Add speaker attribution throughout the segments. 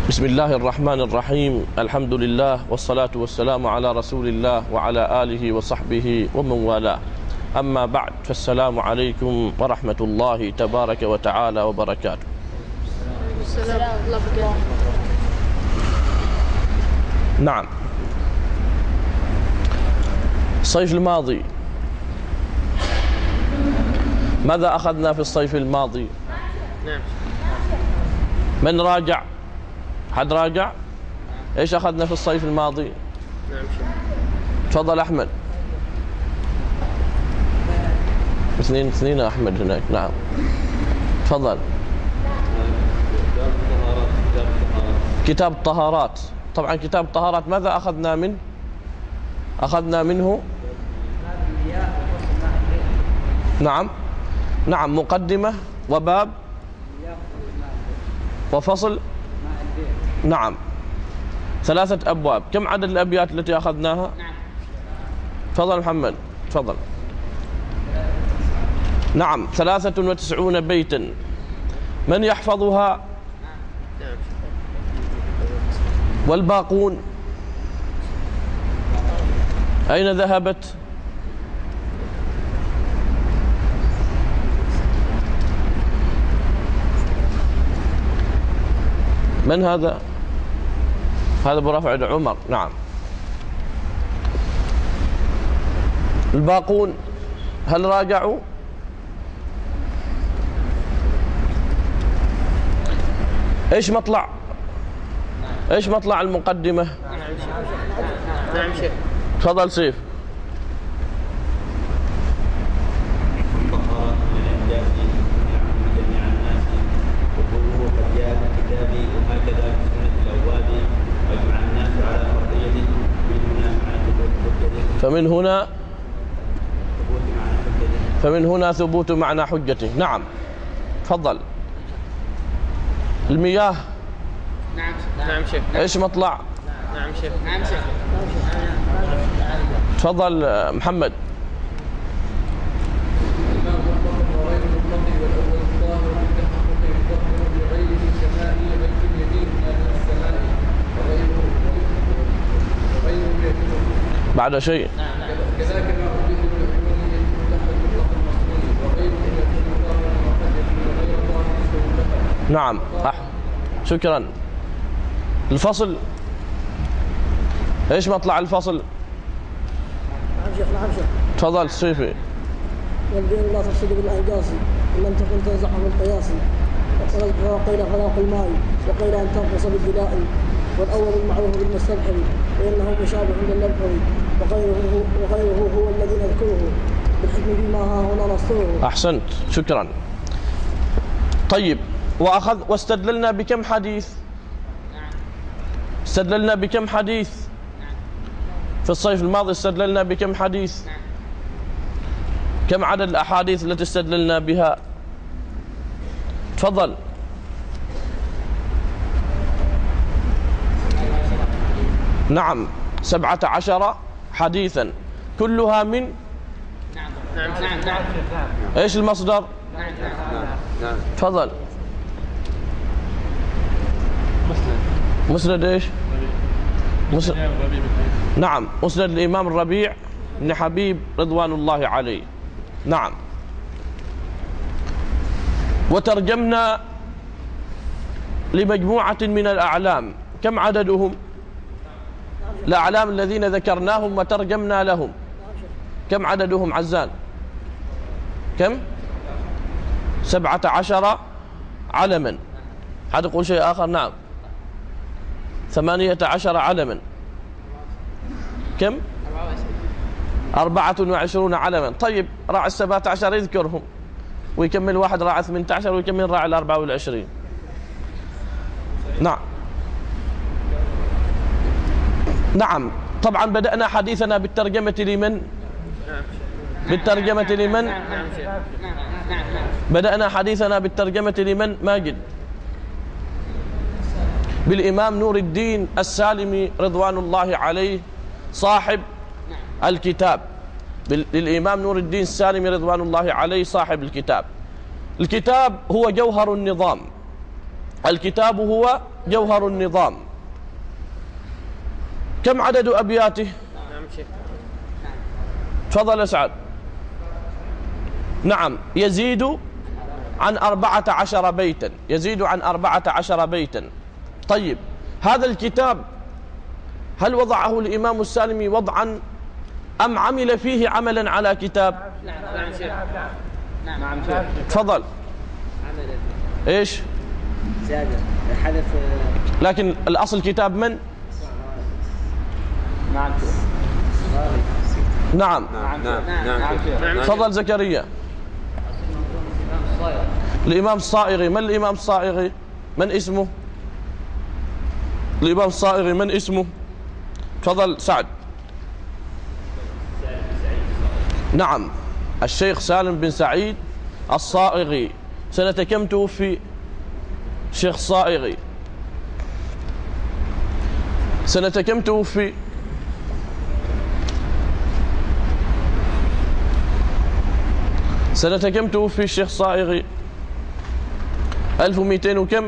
Speaker 1: بسم الله الرحمن الرحيم. الحمد لله والصلاة والسلام على رسول الله وعلى آله وصحبه ومن والاه. أما بعد، فالسلام عليكم ورحمة الله تبارك وتعالى وبركاته.
Speaker 2: السلام ورحمة الله وبركاته.
Speaker 1: نعم، الصيف الماضي ماذا أخذنا في الصيف الماضي؟
Speaker 3: نعم.
Speaker 1: من راجع؟ حد راجع؟ ايش أخذنا في الصيف الماضي؟
Speaker 3: نعم شيخ.
Speaker 1: تفضل أحمد. اثنين أحمد هناك. نعم تفضل. كتاب الطهارات. طبعا كتاب الطهارات ماذا أخذنا منه؟ أخذنا منه نعم مقدمة وباب وفصل. نعم، 3 أبواب. كم عدد الأبيات التي أخذناها؟ تفضل محمد، تفضل. نعم، 93 بيتا. من يحفظها؟ والباقون أين ذهبت؟ من هذا؟ هذا أبو رافع عمر. نعم، الباقون هل راجعوا؟ ايش مطلع المقدمة؟
Speaker 3: نعم شيخ.
Speaker 1: تفضل سيف. فمن هنا ثبوت معنى حجته. نعم تفضل. المياه.
Speaker 3: نعم شيخ.
Speaker 1: ايش مطلع؟
Speaker 3: نعم شيخ. نعم شيخ.
Speaker 1: تفضل محمد. بعد شيء. نعم شكرا. الفصل ايش مطلع الفصل؟
Speaker 4: نعم شيخ.
Speaker 1: تفضل سيفي.
Speaker 4: والبئر لا تفسد بالأنجاس إن لم تكن تنزعه بالقياس، وقيل خلاق الماء وقيل أن تنقص بالبلاء، والأول المعروف بالمستبحر وإنه مشابه للنبحر، وغيره هو الذي نذكره بالحكم فيما ها هنا نصره.
Speaker 1: أحسنت شكرا. طيب، واستدللنا بكم حديث؟ استدللنا بكم حديث في الصيف الماضي؟ استدللنا بكم حديث؟ كم عدد الأحاديث التي استدللنا بها؟ تفضل. نعم، 17 حديثا، كلها من
Speaker 3: نعم.
Speaker 1: ايش المصدر؟
Speaker 3: نعم.
Speaker 1: تفضل. مسند ايش؟ نعم، مسند الإمام الربيع بن حبيب رضوان الله عليه. نعم. وترجمنا لمجموعة من الأعلام. كم عددهم؟ الأعلام الذين ذكرناهم وترجمنا لهم كم عددهم عزان؟ كم؟ 17 علما. حد يقول شيء آخر؟ نعم، 18 علما. كم؟ 24 علما. طيب، راعي 17 يذكرهم ويكمل واحد راعي 18 ويكمل راعي 24. نعم. طبعا بدأنا حديثنا بالترجمة لمن؟ بدأنا حديثنا بالترجمة لمن؟ ماجد. بالإمام نور الدين السالمي رضوان الله عليه صاحب الكتاب. للإمام نور الدين السالمي رضوان الله عليه صاحب الكتاب. الكتاب هو جوهر النظام الكتاب هو جوهر النظام. كم عدد أبياته؟
Speaker 3: نعم شيخ.
Speaker 1: تفضل أسعد. نعم، يزيد عن 14 بيتا، يزيد عن 14 بيتا. طيب، هذا الكتاب هل وضعه الإمام السالمي وضعا أم عمل فيه عملا على كتاب؟
Speaker 3: نعم شيخ. نعم شيخ.
Speaker 1: تفضل. إيش؟
Speaker 3: زيادة حذف.
Speaker 1: لكن الأصل كتاب من؟
Speaker 3: نعم شيخ.
Speaker 1: نعم.
Speaker 3: نعم.
Speaker 1: تفضل زكريا. الإمام الصائغي. من الإمام الصائغي؟ من اسمه؟ الإمام الصائغي من اسمه؟ تفضل سعد. نعم، الشيخ سالم بن سعيد الصائغي. سنة كم توفي الشيخ الصائغي؟ سنة كم توفي؟ سنة كم توفي الشيخ الصائغي؟ 1200 وكم؟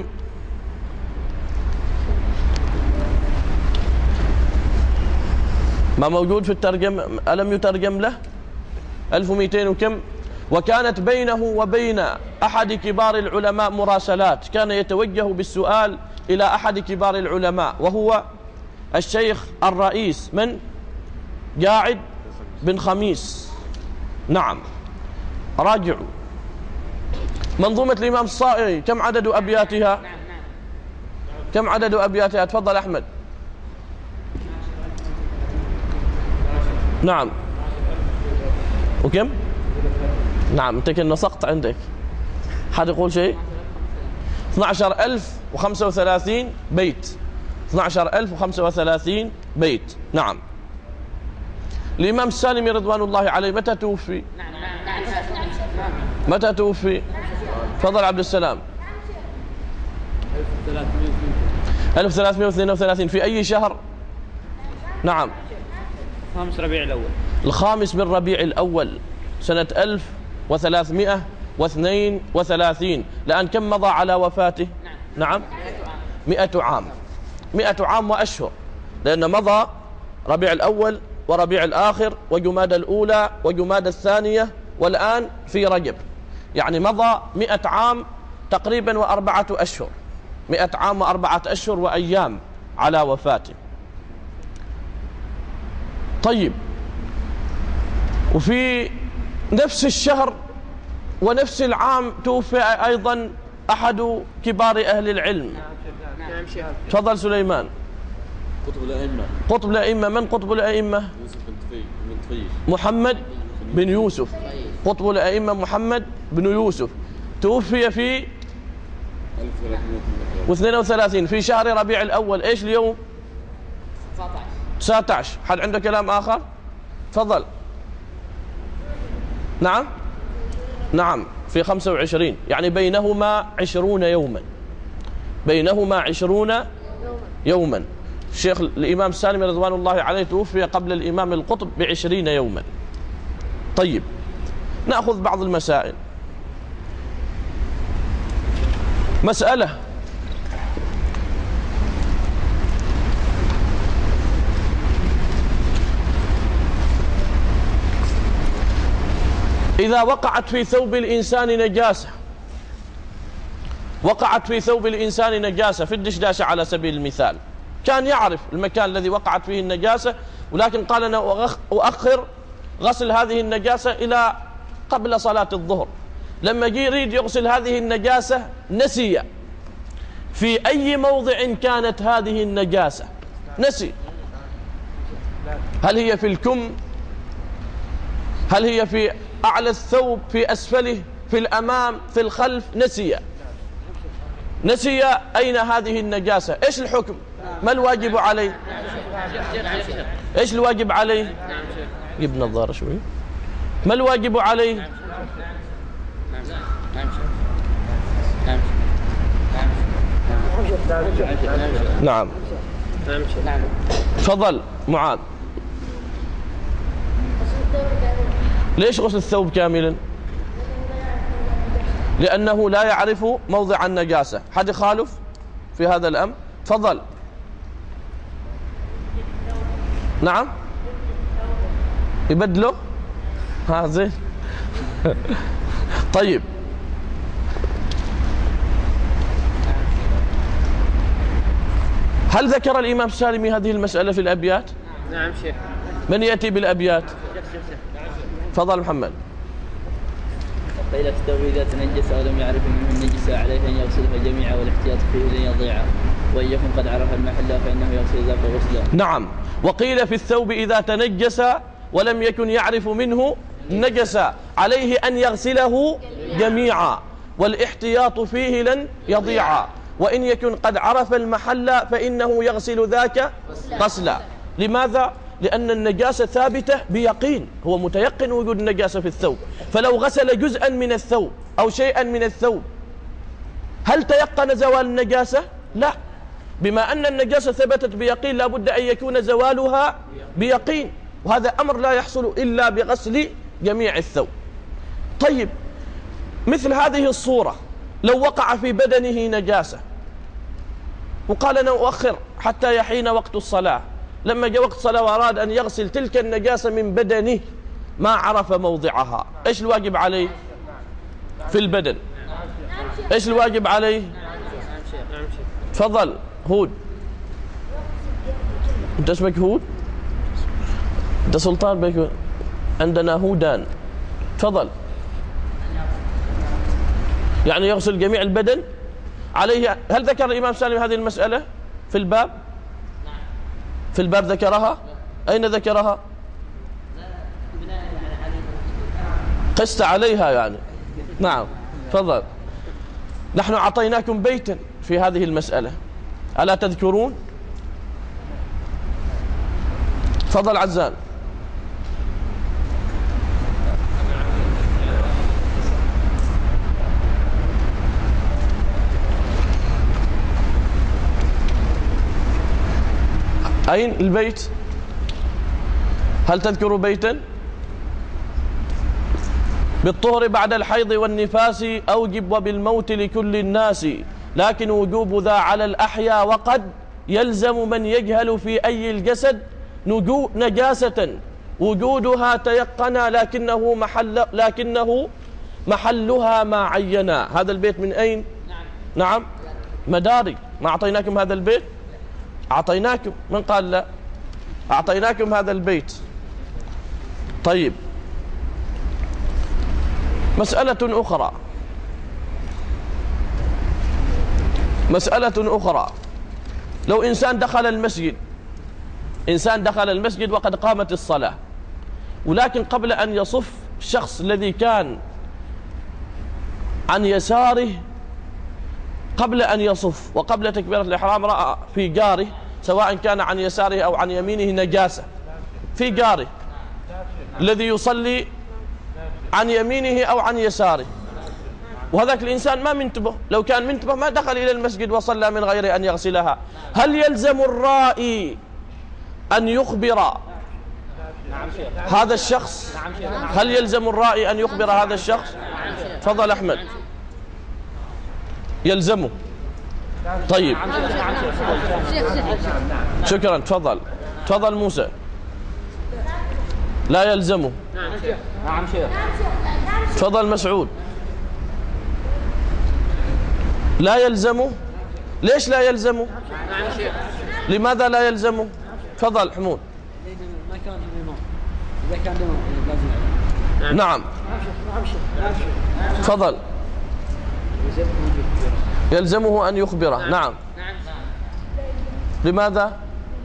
Speaker 1: ما موجود في الترجمة؟ ألم يترجم له؟ 1200 وكم؟ وكانت بينه وبين أحد كبار العلماء مراسلات، كان يتوجه بالسؤال إلى أحد كبار العلماء وهو الشيخ الرئيس من؟ قاعد بن خميس. نعم، راجعوا. منظومة الإمام الصائغي كم عدد أبياتها؟ كم عدد أبياتها؟ تفضل أحمد. نعم. وكم؟ نعم، أنت كنا سقط عندك. حد يقول شيء؟ 12035 بيت. 12035 بيت. نعم. الإمام السالمي رضوان الله عليه متى توفي؟ متى توفي؟ تفضل عبد السلام. 1332. في أي شهر؟ نعم.
Speaker 3: 5 ربيع الأول.
Speaker 1: الخامس من ربيع الأول سنة 1332. الآن كم مضى على وفاته؟ نعم، 100 عام. 100 عام وأشهر، لأن مضى ربيع الأول وربيع الآخر وجماد الأولى وجماد الثانية والآن في رجب، يعني مضى 100 عام تقريبا و4 أشهر. 100 عام و4 أشهر وأيام على وفاته. طيب، وفي نفس الشهر ونفس العام توفي أيضا أحد كبار أهل العلم.
Speaker 3: نعم شيخ.
Speaker 1: تفضل سليمان.
Speaker 5: قطب الأئمة.
Speaker 1: قطب الأئمة. من قطب الأئمة؟
Speaker 5: يوسف بن طفيل.
Speaker 1: محمد بن يوسف. قطب الأئمة محمد بن يوسف توفي في 1332 في شهر ربيع الأول. إيش اليوم؟ 19. حد عنده كلام آخر؟ تفضل. نعم. نعم، في 25، يعني بينهما 20 يوما. بينهما 20 يوما. الشيخ الإمام السالمي رضوان الله عليه توفي قبل الإمام القطب ب20 يوما. طيب، نأخذ بعض المسائل. مسألة: إذا وقعت في ثوب الإنسان نجاسة، وقعت في ثوب الإنسان نجاسة في الدشداشة على سبيل المثال، كان يعرف المكان الذي وقعت فيه النجاسة، ولكن قال أنا أؤخر غسل هذه النجاسة إلى قبل صلاة الظهر. لما يريد يغسل هذه النجاسة نسي في أي موضع كانت هذه النجاسة، نسي. هل هي في الكم؟ هل هي في أعلى الثوب؟ في أسفله؟ في الأمام؟ في الخلف؟ نسي أين هذه النجاسة. إيش الحكم؟ ما الواجب عليه؟ إيش الواجب عليه؟ جيب نظارة شوي. ما الواجب عليه؟ نعم. تفضل معاذ. ليش غسل الثوب كاملا؟ لأنه لا يعرف موضع النجاسة. حد يخالف؟ في هذا الأمر؟ تفضل. نعم يبدله؟ ها زين. طيب هل ذكر الإمام السالمي هذه المسألة في الأبيات؟
Speaker 3: نعم شيخ.
Speaker 1: من يأتي بالأبيات؟ تفضل محمد.
Speaker 6: قيل في الثوب إذا تنجس أو لم يعرف منه النجس عليه أن يغسلها جميعا والاحتياط فيه لن يضيع، وإن يكن قد عرف المحل فإنه يغسل ذاك غسلا.
Speaker 1: نعم. وقيل في الثوب إذا تنجس ولم يكن يعرف منه نجس عليه أن يغسله جميعا والاحتياط فيه لن يضيع، وإن يكن قد عرف المحل فإنه يغسل ذاك غسلا. لماذا؟ لأن النجاسة ثابتة بيقين، هو متيقن وجود النجاسة في الثوب، فلو غسل جزءا من الثوب أو شيئا من الثوب هل تيقن زوال النجاسة؟ لا. بما أن النجاسة ثبتت بيقين لا بد أن يكون زوالها بيقين، وهذا أمر لا يحصل إلا بغسل جميع الثوب. طيب مثل هذه الصورة لو وقع في بدنه نجاسة وقال أنا أؤخر حتى يحين وقت الصلاة، لما جاء وقت الصلاة وأراد أن يغسل تلك النجاسة من بدنه ما عرف موضعها، إيش الواجب عليه في البدن؟ إيش الواجب عليه؟ تفضل هود. أنت اسمك هود؟ أنت سلطان بيك؟ عندنا هودان. تفضل. يعني يغسل جميع البدن عليه. هل ذكر الإمام سالم هذه المسألة في الباب؟ في الباب ذكرها؟ أين ذكرها؟ قست عليها يعني. نعم تفضل. نحن أعطيناكم بيتا في هذه المسألة ألا تذكرون؟ تفضل عزان. أين البيت؟ هل تذكر بيتا؟ بالطهر بعد الحيض والنفاس أوجب وبالموت لكل الناس، لكن وجوب ذا على الأحيا وقد يلزم من يجهل في أي الجسد نجاسة وجودها تيقنا لكنه محلها ما عينا. هذا البيت من أين؟ نعم مداري. ما أعطيناكم هذا البيت؟ أعطيناكم. من قال لا؟ أعطيناكم هذا البيت. طيب مسألة أخرى، لو إنسان دخل المسجد وقد قامت الصلاة، ولكن قبل أن يصف الشخص الذي كان عن يساره قبل أن يصف وقبل تكبيرة الإحرام رأى في جاره سواء كان عن يساره أو عن يمينه نجاسة في جاره الذي يصلي عن يمينه أو عن يساره، وهذاك الإنسان ما منتبه، لو كان منتبه ما دخل إلى المسجد وصلى من غير أن يغسلها. هل يلزم الرائي أن يخبر هذا الشخص؟ هل يلزم الرائي أن يخبر هذا الشخص؟ تفضل أحمد. يلزمه. طيب شكرا. تفضل موسى. لا يلزمه. تفضل مسعود. لا يلزمه. ليش لا يلزمه؟ لماذا لا يلزمه؟ تفضل حمود.
Speaker 3: ما كان الإمام. إذا كان الإمام لازم.
Speaker 1: نعم تفضل. يلزمه أن يخبره. نعم. لماذا؟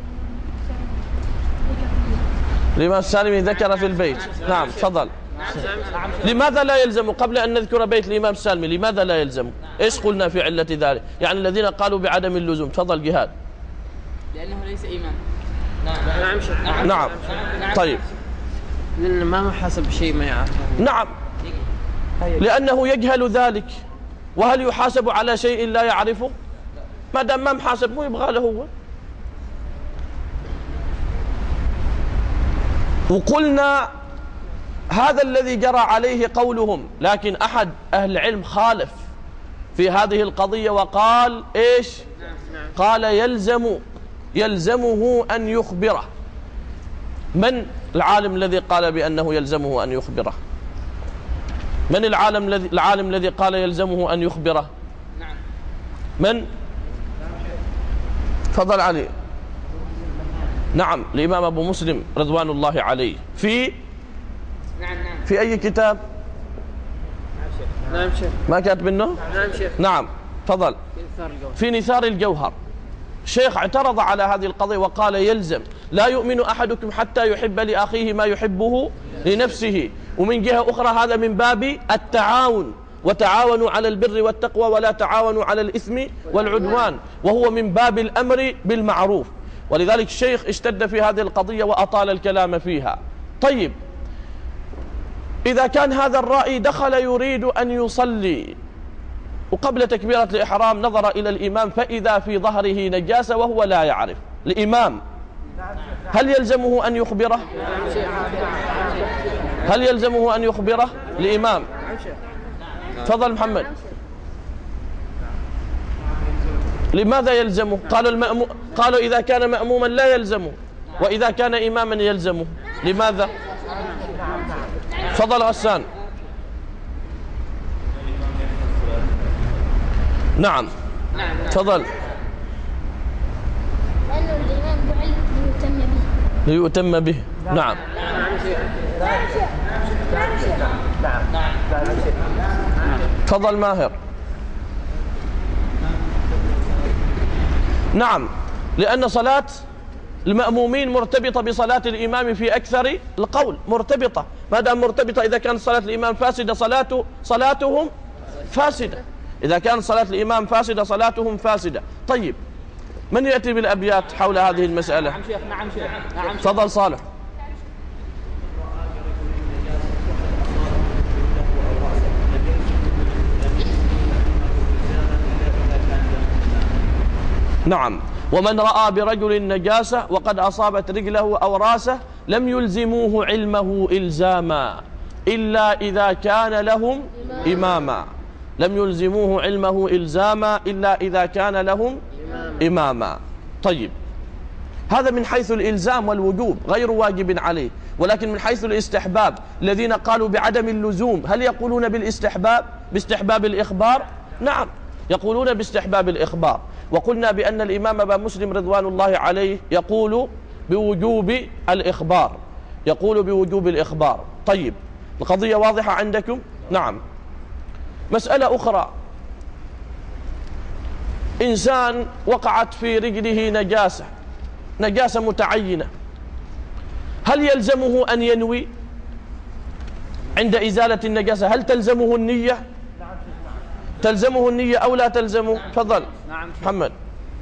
Speaker 1: الإمام السالمي ذكر في البيت. نعم تفضل. لماذا لا يلزم؟ قبل أن نذكر بيت الإمام السالمي لماذا لا يلزم؟ إيش قلنا في علة ذلك؟ يعني الذين قالوا بعدم اللزوم. تفضل جهاد.
Speaker 6: لأنه ليس إمام.
Speaker 1: نعم. طيب
Speaker 3: لأن ما محاسب شيء ما يعرفه.
Speaker 1: نعم لأنه يجهل ذلك. وهل يحاسب على شيء لا يعرفه؟ ما دام ما محاسب مو يبغى له هو. وقلنا هذا الذي جرى عليه قولهم، لكن أحد أهل العلم خالف في هذه القضية وقال إيش؟ قال يلزمه أن يخبره. من العالم الذي قال بأنه يلزمه أن يخبره؟ من العالم الذي قال يلزمه أن يخبره؟ من؟ تفضل علي. نعم، الإمام أبو مسلم رضوان الله عليه. في أي كتاب؟
Speaker 3: نعم شيخ.
Speaker 1: ما كاتب منه؟
Speaker 3: نعم شيخ.
Speaker 1: نعم تفضل. في نثار الجوهر. شيخ اعترض على هذه القضية وقال يلزم، لا يؤمن أحدكم حتى يحب لأخيه ما يحبه لنفسه. ومن جهة أخرى هذا من باب التعاون، وتعاونوا على البر والتقوى ولا تعاونوا على الإثم والعدوان، وهو من باب الأمر بالمعروف. ولذلك الشيخ اشتد في هذه القضية وأطال الكلام فيها. طيب، إذا كان هذا الرأي دخل يريد أن يصلي وقبل تكبيرة الإحرام نظر إلى الإمام فإذا في ظهره نجاسة وهو لا يعرف، الإمام هل يلزمه أن يخبره؟ هل يلزمه أن يخبره الإمام؟ تفضل محمد. لماذا يلزمه؟ قالوا إذا كان مأموما لا يلزمه، وإذا كان إماما يلزمه. لماذا؟ تفضل غسان. نعم تفضل.
Speaker 2: لأنه الإمام بعلم
Speaker 1: ليؤتم به. نعم. تفضل ماهر. نعم، لأن صلاة المأمومين مرتبطة بصلاة الإمام في أكثر القول، مرتبطة. ما دام مرتبطة، إذا كانت صلاة الإمام فاسدة صلاتهم فاسدة، إذا كانت صلاة الإمام فاسدة صلاتهم فاسدة. طيب، من يأتي بالأبيات حول هذه المسألة؟
Speaker 3: نعم شيخ. نعم شيخ. نعم.
Speaker 1: تفضل صالح. نعم. ومن رأى برجل نجاسة وقد أصابت رجله أو راسه لم يلزموه علمه إلزاما إلا إذا كان لهم إماما. لم يلزموه علمه إلزاما إلا إذا كان لهم إماما. طيب، هذا من حيث الإلزام والوجوب، غير واجب عليه. ولكن من حيث الاستحباب، الذين قالوا بعدم اللزوم هل يقولون باستحباب الإخبار؟ نعم، يقولون باستحباب الإخبار. وقلنا بأن الإمام أبا مسلم رضوان الله عليه يقول بوجوب الإخبار، يقول بوجوب الإخبار. طيب، القضية واضحة عندكم؟ نعم. مسألة أخرى، إنسان وقعت في رجله نجاسة متعينة، هل يلزمه أن ينوي عند إزالة النجاسة؟ هل تلزمه النية؟ تلزمه النية أو لا تلزمه؟ تفضل محمد.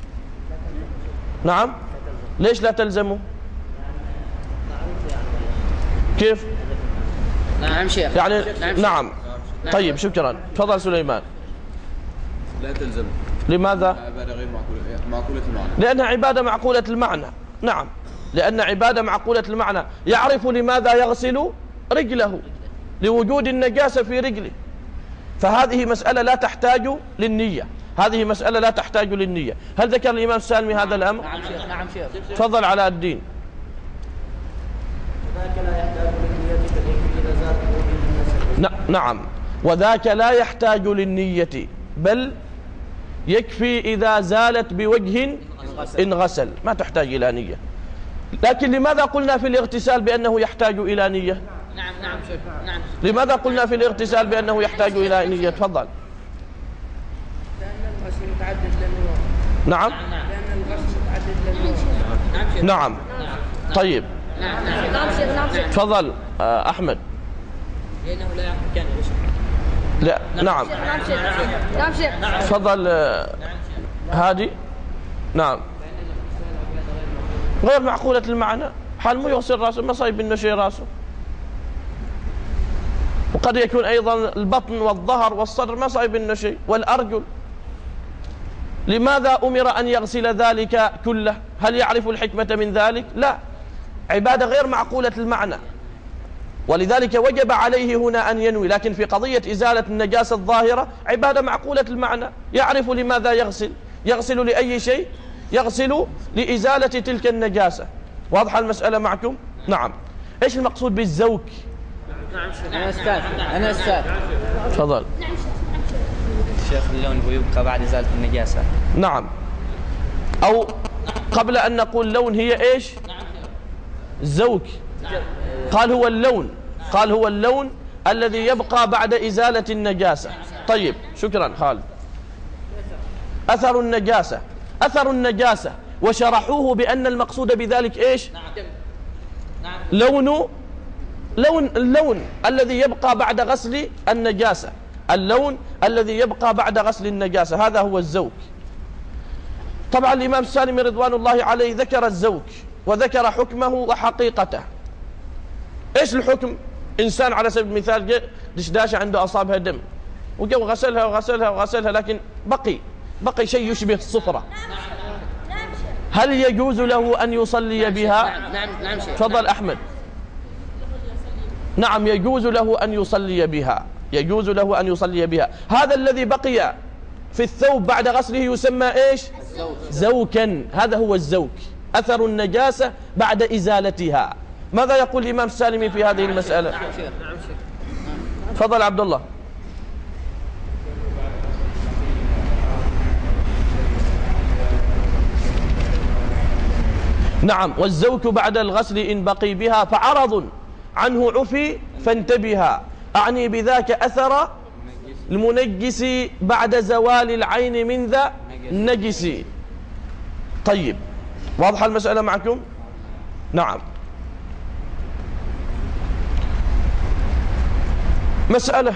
Speaker 1: نعم، ليش لا تلزمه؟ كيف؟
Speaker 3: نعم شيخ.
Speaker 1: يعني نعم. طيب، شكرا. تفضل سليمان.
Speaker 5: لا تلزم.
Speaker 1: لماذا؟
Speaker 5: عبادة غير معقولة المعنى.
Speaker 1: لأنها عبادة معقولة المعنى. نعم، لأن عبادة معقولة المعنى. يعرف لماذا يغسل رجله، لوجود النجاسة في رجله. فهذه مسألة لا تحتاج للنية، هذه مسألة لا تحتاج للنية. هل ذكر الإمام السالمي هذا الأمر؟
Speaker 3: نعم شيخ. نعم شيخ.
Speaker 1: تفضل علاء الدين. نعم، وذاك لا يحتاج للنية، بل يكفي إذا زالت بوجه إن غسل، ما تحتاج إلى نية. لكن لماذا قلنا في الاغتسال بأنه يحتاج إلى نية؟
Speaker 3: نعم شيخ. نعم.
Speaker 1: لماذا قلنا في الاغتسال بأنه يحتاج إلى نية؟ تفضل.
Speaker 7: لأن الغسل متعدد للنوع.
Speaker 1: نعم.
Speaker 7: لأن الغسل متعدد للنوع.
Speaker 1: نعم. طيب، تفضل أحمد.
Speaker 3: لأنه لا يمكن
Speaker 1: لا. نعم.
Speaker 2: نعم شيخ.
Speaker 1: تفضل هادي. نعم، غير معقولة المعنى، حال مو يغسل راسه ما صايب منه شيء راسه. وقد يكون أيضا البطن والظهر والصدر ما صايب منه شيء، والأرجل. لماذا أمر أن يغسل ذلك كله؟ هل يعرف الحكمة من ذلك؟ لا، عبادة غير معقولة المعنى، ولذلك وجب عليه هنا أن ينوي. لكن في قضية إزالة النجاسة الظاهرة عبادة معقولة المعنى، يعرف لماذا يغسل. يغسل لأي شيء؟ يغسل لإزالة تلك النجاسة. واضحة المسألة معكم؟ نعم. إيش المقصود بالزوك؟
Speaker 6: أنا أستاذ.
Speaker 1: تفضل.
Speaker 6: شيخ اللون هو يبقى بعد إزالة النجاسة.
Speaker 1: نعم. أو قبل أن نقول لون هي إيش؟ زوك. قال هو اللون، قال هو اللون الذي يبقى بعد إزالة النجاسة. طيب شكرا خالد. أثر النجاسة، أثر النجاسة، وشرحوه بأن المقصود بذلك إيش؟ اللون الذي يبقى بعد غسل النجاسة، اللون الذي يبقى بعد غسل النجاسة، هذا هو الزوك. طبعا الإمام السالمي رضوان الله عليه ذكر الزوك وذكر حكمه وحقيقته. إيش الحكم؟ إنسان على سبيل المثال دشداشة عنده أصابها دم وغسلها وغسلها وغسلها، لكن بقي شيء يشبه الصفرة، هل يجوز له أن يصلي بها؟
Speaker 6: نعم شيخ.
Speaker 1: تفضل أحمد. نعم يجوز له أن يصلي بها، يجوز له أن يصلي بها. هذا الذي بقي في الثوب بعد غسله يسمى إيش؟ زوكا. هذا هو الزوك، أثر النجاسة بعد إزالتها. ماذا يقول الإمام السالمي في هذه المسألة؟ تفضل عبد الله. نعم. والزوك بعد الغسل إن بقي بها فعرض عنه عفي فانتبها، أعني بذاك أثر المنجس بعد زوال العين من ذا النجس. طيب واضحة المسألة معكم؟ نعم. مسألة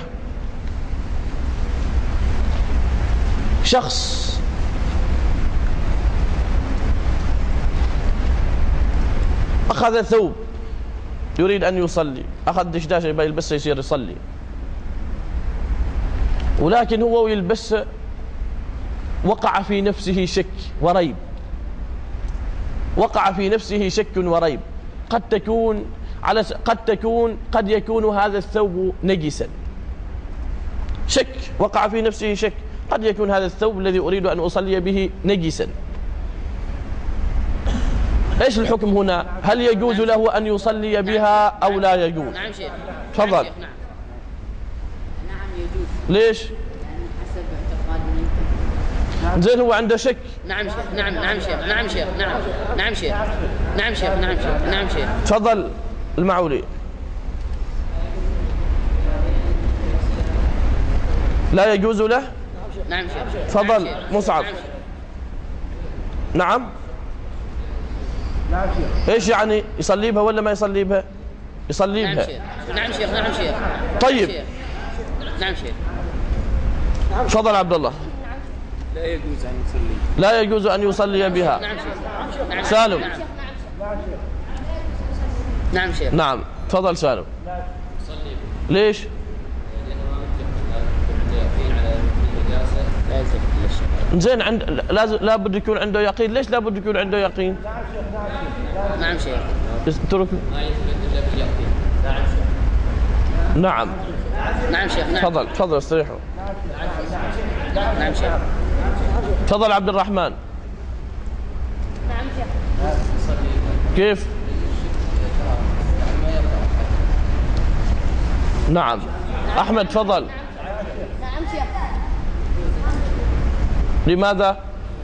Speaker 1: شخص أخذ ثوب يريد أن يصلي، أخذ دشداشة يبغى يلبسه يصير يصلي، ولكن هو يلبسه وقع في نفسه شك وريب، وقع في نفسه شك وريب. قد يكون هذا الثوب نجسا، شك، وقع في نفسه شك، قد يكون هذا الثوب الذي أريد أن أصلي به نجسا. إيش الحكم هنا؟ هل يجوز له أن يصلي بها أو لا يجوز؟
Speaker 6: نعم شيخ.
Speaker 1: تفضل.
Speaker 6: نعم يجوز.
Speaker 1: ليش؟
Speaker 6: حسب اعتقاد
Speaker 1: زين هو عنده شك.
Speaker 6: نعم شيخ. نعم شيخ. نعم شيخ. نعم شيخ. نعم شيخ. نعم شيخ. نعم شيخ.
Speaker 1: تفضل المعولي. لا يجوز له؟
Speaker 6: نعم شيخ.
Speaker 1: تفضل مصعب. نعم. ايش يعني يصلي بها ولا ما يصلي بها؟ يصلي بها.
Speaker 6: نعم شيخ. نعم شيخ.
Speaker 1: طيب.
Speaker 6: نعم شيخ.
Speaker 1: تفضل عبد الله.
Speaker 5: لا يجوز أن يصلي.
Speaker 1: لا يجوز أن يصلي بها.
Speaker 6: نعم شيخ.
Speaker 1: سالم.
Speaker 6: نعم شيخ.
Speaker 1: نعم تفضل سالم. ليش؟ زين لابد يكون عنده يقين. ليش لابد يكون عنده يقين؟
Speaker 6: نعم شيخ.
Speaker 1: اترك. نعم.
Speaker 6: نعم شيخ.
Speaker 1: تفضل تفضل استريحوا.
Speaker 6: نعم شيخ.
Speaker 1: تفضل عبد الرحمن.
Speaker 2: نعم شيخ.
Speaker 1: كيف؟ نعم. أحمد تفضل.
Speaker 2: نعم شيخ.
Speaker 1: لماذا؟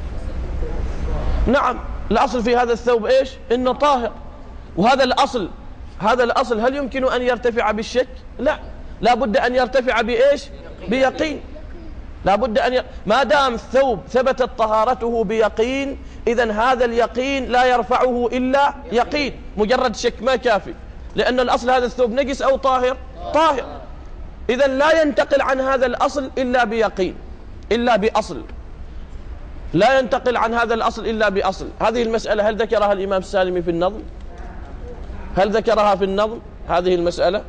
Speaker 1: نعم الأصل في هذا الثوب إيش؟ إنه طاهر، وهذا الأصل، هذا الأصل هل يمكن أن يرتفع بالشك؟ لا، لابد أن يرتفع بإيش؟ بيقين. لابد ما دام الثوب ثبتت طهارته بيقين، إذن هذا اليقين لا يرفعه إلا يقين، مجرد شك ما كافي، لأن الأصل هذا الثوب نجس أو طاهر؟ طاهر. إذن لا ينتقل عن هذا الأصل إلا بيقين، إلا بأصل، لا ينتقل عن هذا الأصل إلا بأصل. هذه المسألة هل ذكرها الإمام السالمي في النظم؟ هل ذكرها في النظم هذه المسألة؟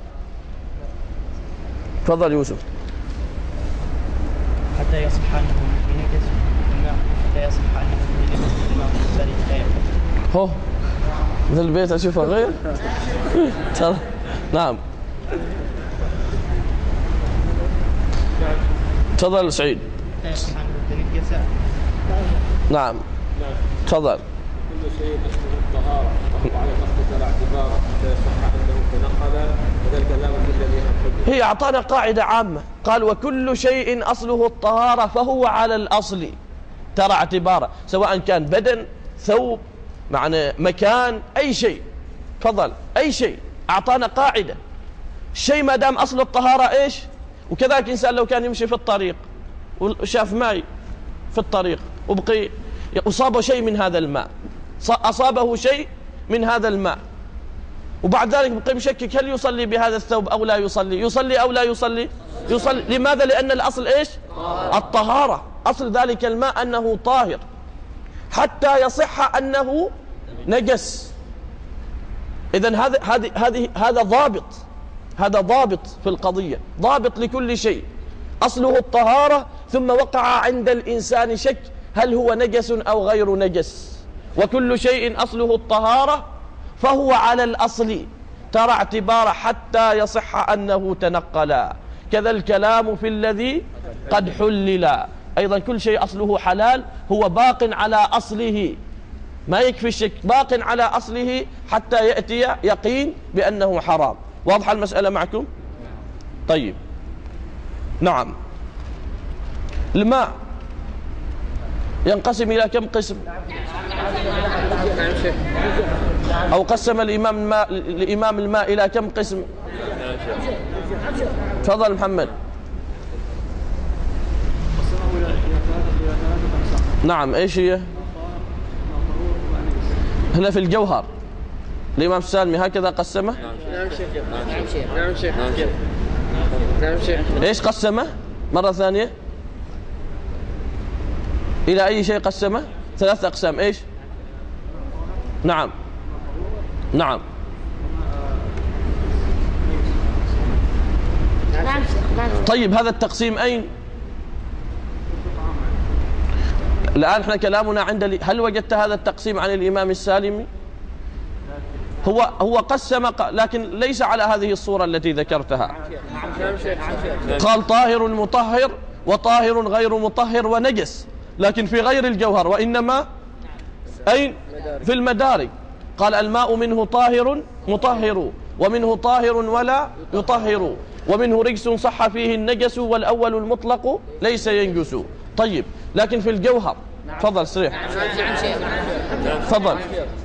Speaker 1: تفضل يوسف.
Speaker 8: حتى يصح أنه ينجس الماء، حتى يصح أنه ينجس الماء ذلك لا يكفي.
Speaker 1: هو مثل البيت أشوفه غير. نعم. تفضل سعيد.
Speaker 8: حتى يصح أنه تنجس
Speaker 1: نعم تفضل.
Speaker 5: كل شيء اسمه الطهارة وهو على الأصل ترى اعتباره حتى يصح أنه تنقل هذا الكلام الذي نقول.
Speaker 1: هي أعطانا قاعدة عامة، قال وكل شيء أصله الطهارة فهو على الأصل ترى اعتباره، سواء كان بدن، ثوب، معنى مكان، أي شيء. تفضل. أي شيء أعطانا قاعدة، الشيء ما دام أصل الطهارة إيش. وكذلك إنسان لو كان يمشي في الطريق وشاف ماء في الطريق وبقي أصابه شيء من هذا الماء، أصابه شيء من هذا الماء، وبعد ذلك بقي مشكك هل يصلي بهذا الثوب أو لا يصلي، يصلي أو لا يصلي؟ يصلي. لماذا؟ لأن الأصل إيش؟ الطهارة. أصل ذلك الماء أنه طاهر حتى يصح أنه نجس. إذن هذا ضابط، هذا ضابط في القضية، ضابط لكل شيء أصله الطهارة، ثم وقع عند الإنسان شك هل هو نجس أو غير نجس. وكل شيء أصله الطهارة فهو على الأصل ترى اعتبار حتى يصح أنه تنقل. كذا الكلام في الذي قد حلل، أيضا كل شيء أصله حلال هو باق على أصله، ما يكفي الشك، باق على أصله حتى يأتي يقين بأنه حرام. واضحة المسألة معكم؟ طيب. نعم. الماء ينقسم إلى كم قسم؟ أو قسم الإمام الماء إلى كم قسم؟ تفضل محمد. نعم. إيش هي؟ هنا في الجوهر الإمام السالمي هكذا قسمه؟
Speaker 7: نعم شيخ. نعم شيخ. نعم شيخ.
Speaker 1: إيش قسمه؟ مرة ثانية. إلى أي شيء قسمه؟ 3 أقسام. إيش؟ نعم. نعم. طيب هذا التقسيم أين؟ الآن احنا كلامنا عند هل وجدت هذا التقسيم عن الإمام السالمي؟ هو قسم لكن ليس على هذه الصورة التي ذكرتها. قال طاهر مطهر وطاهر غير مطهر ونجس، لكن في غير الجوهر، وإنما أين؟ في المدارك. قال الماء منه طاهر مطهر، ومنه طاهر ولا يطهر، ومنه رجس صح فيه النجس، والأول المطلق ليس ينجس. طيب لكن في الجوهر تفضل صريح. تفضل.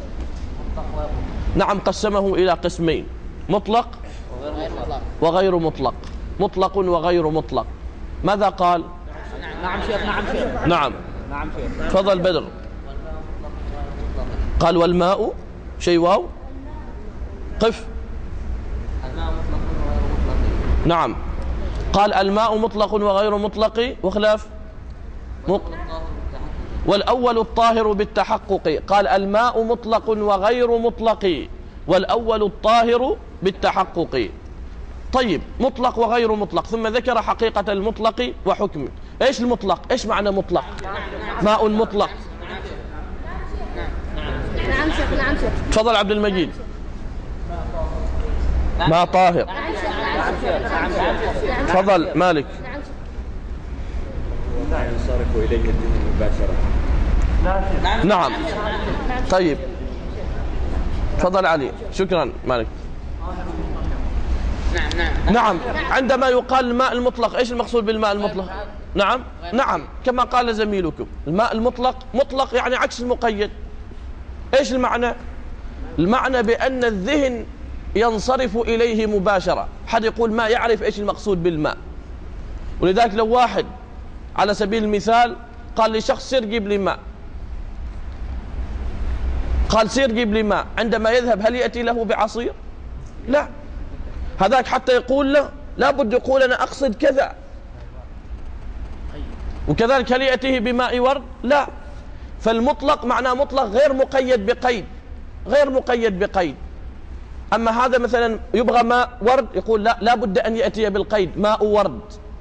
Speaker 1: نعم قسمه إلى قسمين، مطلق وغير مطلق. مطلق وغير مطلق. ماذا قال؟
Speaker 3: نعم شيخ. نعم شيخ.
Speaker 1: نعم.
Speaker 3: نعم شيخ.
Speaker 1: تفضل بدر. قال والماء شيء واو قف. نعم. قال الماء مطلق وغير مطلق وخلاف والأول الطاهر بالتحقق. قال الماء مطلق وغير مطلق، والأول الطاهر بالتحقق. طيب مطلق وغير مطلق، ثم ذكر حقيقة المطلق وحكمه. ايش المطلق؟ ايش معنى مطلق؟ ماء مطلق.
Speaker 2: نعم شيخ. نعم شيخ.
Speaker 1: تفضل عبد المجيد. ماء طاهر. تفضل مالك.
Speaker 5: ينصرف إليه الدين مباشرة.
Speaker 1: نعم. طيب تفضل علي. شكرا مالك. نعم. عندما يقال الماء المطلق ايش المقصود بالماء المطلق؟ نعم. نعم كما قال زميلكم، الماء المطلق مطلق يعني عكس المقيد. ايش المعنى؟ المعنى بأن الذهن ينصرف إليه مباشرة. حد يقول ما يعرف ايش المقصود بالماء، ولذلك لو واحد على سبيل المثال قال لشخص سير جيب لي ماء، قال سير جيب لي ماء، عندما يذهب هل يأتي له بعصير؟ لا. هذاك حتى يقول له لابد يقول أنا أقصد كذا. وكذلك هل يأتيه بماء ورد؟ لا. فالمطلق معناه مطلق غير مقيد بقيد، غير مقيد بقيد. أما هذا مثلا يبغى ماء ورد يقول لا، لابد أن يأتي بالقيد، ماء ورد،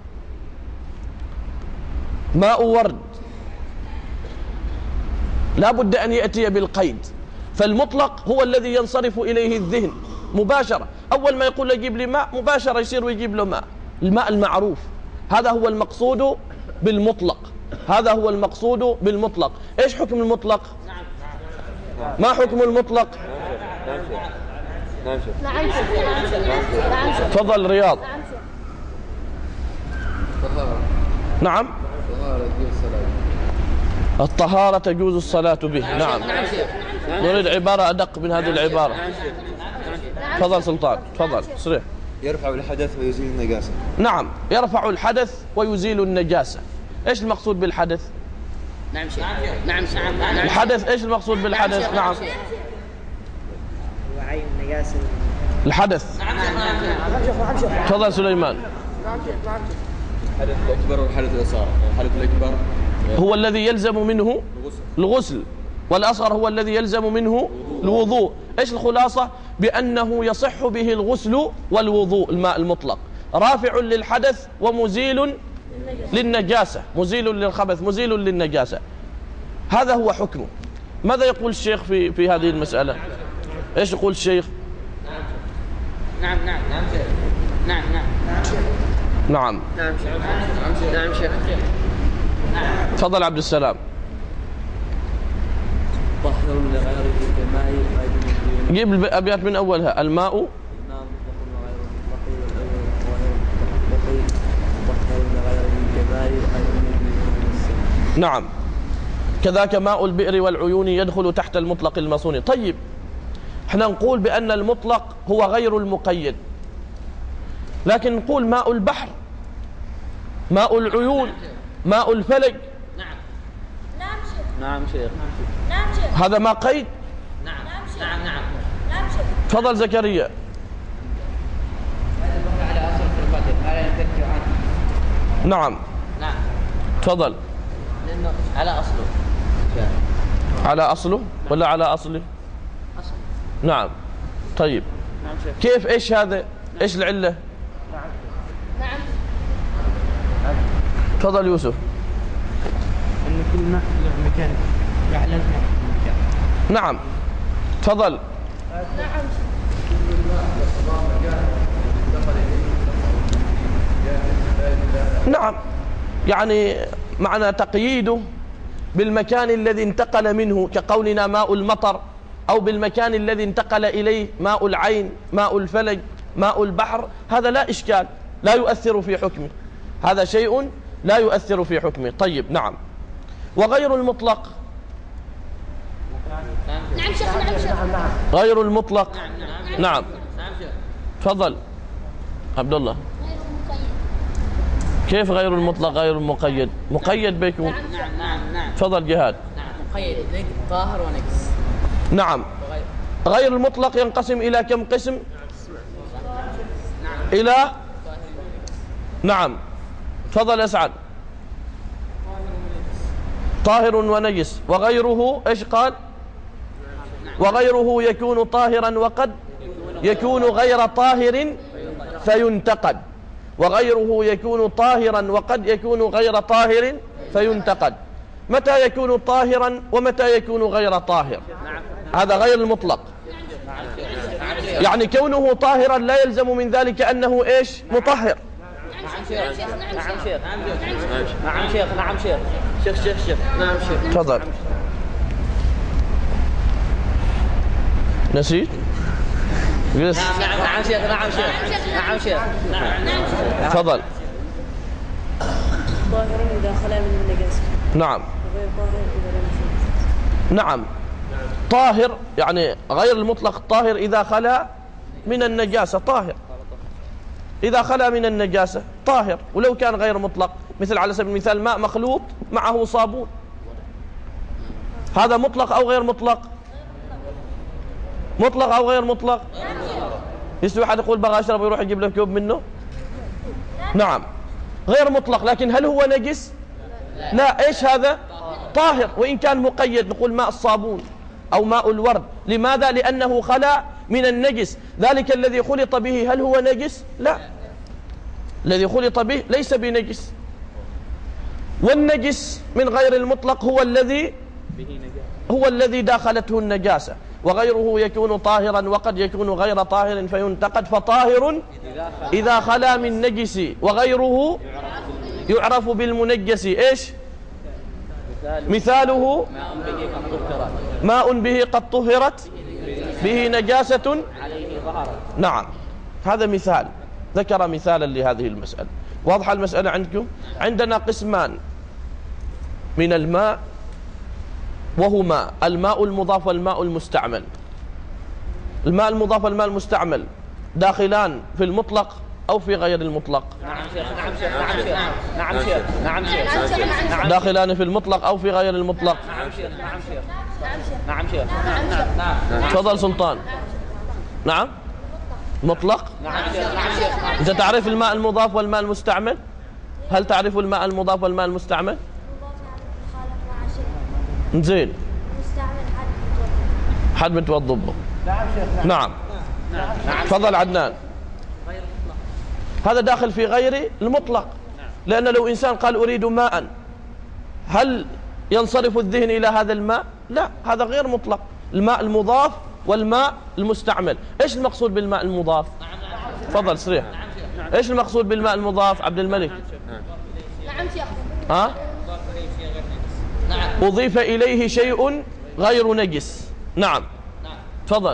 Speaker 1: ماء ورد، لابد أن يأتي بالقيد. فالمطلق هو الذي ينصرف إليه الذهن مباشرة. أول ما يقول له جيب لي ماء مباشرة يصير ويجيب له ماء، الماء المعروف. هذا هو المقصود بالمطلق. هذا هو المقصود بالمطلق. إيش حكم المطلق؟ ما حكم المطلق؟
Speaker 2: نعم شيخ.
Speaker 1: تفضل رياض. نعم. الطهارة تجوز الصلاة به. نعم. نريد عبارة أدق من هذه العبارة. تفضل سلطان، تفضل صريح.
Speaker 9: يرفع الحدث ويزيل النجاسة.
Speaker 1: نعم، يرفع الحدث ويزيل النجاسة. إيش المقصود بالحدث؟
Speaker 7: نعم شيخ. نعم شيخ.
Speaker 1: الحدث إيش المقصود بالحدث؟ نعم.
Speaker 8: وعين النجاسة.
Speaker 1: الحدث. تفضل سليمان.
Speaker 5: الحدث الأكبر والحدث الأصغر. الحدث الأكبر
Speaker 1: هو الذي يلزم منه الغسل، والأصغر هو الذي يلزم منه الوضوء. إيش الخلاصة؟ بأنه يصح به الغسل والوضوء. الماء المطلق رافع للحدث ومزيل للنجاسة، مزيل للخبث، مزيل للنجاسة. هذا هو حكمه. ماذا يقول الشيخ في هذه المسألة؟ إيش يقول الشيخ؟
Speaker 7: نعم شيخ. نعم
Speaker 1: نعم.
Speaker 7: نعم شيخ.
Speaker 1: تفضل عبد السلام.
Speaker 6: طهر لغيره كماء غير
Speaker 1: جيب الأبيات من أولها. الماء نعم، كذاك ماء البئر والعيون يدخل تحت المطلق المصون. طيب، احنا نقول بأن المطلق هو غير المقيد، لكن نقول ماء البحر، ماء العيون، ماء الفلك.
Speaker 6: نعم شيخ.
Speaker 1: هذا ما قيد.
Speaker 7: نعم شيخ.
Speaker 1: تفضل زكريا. نعم. تفضل.
Speaker 7: على أصله.
Speaker 1: على أصله ولا على أصله؟ نعم. طيب، كيف؟ إيش هذا؟ إيش العلة؟ تفضل يوسف.
Speaker 8: إن كل ماء له مكان يعلم مكان.
Speaker 1: نعم. تفضل. نعم، يعني معنى تقييده بالمكان الذي انتقل منه، كقولنا ماء المطر، أو بالمكان الذي انتقل إليه ماء العين، ماء الفلج، ماء البحر. هذا لا إشكال، لا يؤثر في حكمه، هذا شيء لا يؤثر في حكمه. طيب، نعم. وغير المطلق؟
Speaker 2: نعم شيخ.
Speaker 1: غير المطلق. نعم. تفضل عبد الله. كيف غير المطلق غير المقيد؟ مقيد بيكون. تفضل جهاد.
Speaker 7: مقيد طاهر ونجس.
Speaker 1: نعم. غير المطلق ينقسم إلى كم قسم؟ إلى نعم. تفضل أسعد. طاهر ونجس. وغيره إيش قال؟ وغيره يكون طاهرا وقد يكون غير طاهر فينتقد. وغيره يكون طاهرا وقد يكون غير طاهر فينتقد. متى يكون طاهرا ومتى يكون غير طاهر؟ هذا غير المطلق. يعني كونه طاهرا لا يلزم من ذلك أنه إيش؟ مطهر.
Speaker 6: نعم شيخ.
Speaker 1: تفضل. نسيت؟
Speaker 7: نعم شيخ.
Speaker 1: تفضل.
Speaker 10: طاهر إذا خلا من النجاسة.
Speaker 1: نعم.
Speaker 10: غير طاهر إذا لم يشرب.
Speaker 1: نعم. طاهر يعني غير المطلق طاهر إذا خلا من النجاسة طاهر، إذا خلا من النجاسة طاهر، ولو كان غير مطلق، مثل على سبيل المثال ماء مخلوط معه صابون، هذا مطلق أو غير مطلق؟ مطلق أو غير مطلق؟ يستوي أحد يقول بغى أشرب ويروح يجيب له كوب منه؟ نعم، غير مطلق. لكن هل هو نجس؟ لا. إيش هذا؟ طاهر، وإن كان مقيد، نقول ماء الصابون أو ماء الورد. لماذا؟ لأنه خلا من النجس. ذلك الذي خلط به هل هو نجس؟ لا، الذي خلط به ليس بنجس. والنجس من غير المطلق هو الذي داخلته النجاسة. وغيره يكون طاهرا وقد يكون غير طاهر فينتقد. فطاهر إذا خلا من نجس، وغيره يعرف بالمنجس إيش؟ مثاله ماء به قد طهرت به نجاسة نعم، هذا مثال، ذكر مثالا لهذه المسألة. واضحة المسألة عندكم؟ عندنا قسمان من الماء وهما الماء المضاف والماء المستعمل. الماء المضاف والماء المستعمل داخلان في المطلق أو في غير المطلق؟
Speaker 6: نعم شيخ، نعم شيخ، نعم شيخ، نعم شيخ، نعم شيخ،
Speaker 1: داخلان في المطلق أو في غير المطلق؟
Speaker 6: نعم شيخ، نعم شيخ، نعم شيخ، نعم.
Speaker 1: تفضل سلطان. نعم مطلق.
Speaker 6: نعم شيخ، نعم شيخ.
Speaker 1: أنت تعرف الماء المضاف والماء المستعمل؟ هل تعرف الماء المضاف والماء المستعمل؟ زين. حد متوضب به.
Speaker 8: نعم شيخ.
Speaker 1: نعم. تفضل عدنان. هذا داخل في غير المطلق، لأن لو إنسان قال أريد ماء، هل ينصرف الذهن إلى هذا الماء؟ لا، هذا غير مطلق. الماء المضاف والماء المستعمل. إيش المقصود بالماء المضاف؟ تفضل صريح. إيش المقصود بالماء المضاف عبد الملك؟
Speaker 2: نعم شيخ.
Speaker 1: ها؟ أضيف إليه شيء غير نجس. نعم. تفضل.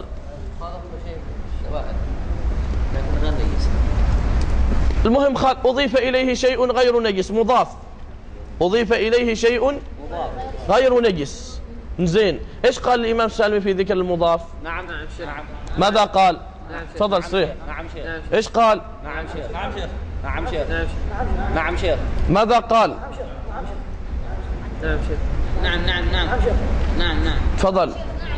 Speaker 1: المهم أضيف إليه شيء غير نجس، مضاف، أضيف إليه شيء غير نجس. زين، إيش قال الإمام السالمي في ذكر المضاف؟
Speaker 6: نعم شيخ.
Speaker 1: ماذا قال؟ تفضل صحيح.
Speaker 6: نعم شيخ.
Speaker 1: إيش قال؟
Speaker 6: نعم شيخ. نعم شيخ. نعم شيخ. نعم شيخ.
Speaker 1: ماذا قال؟
Speaker 6: نعم شيخ. نعم نعم نعم. نعم نعم.
Speaker 1: تفضل.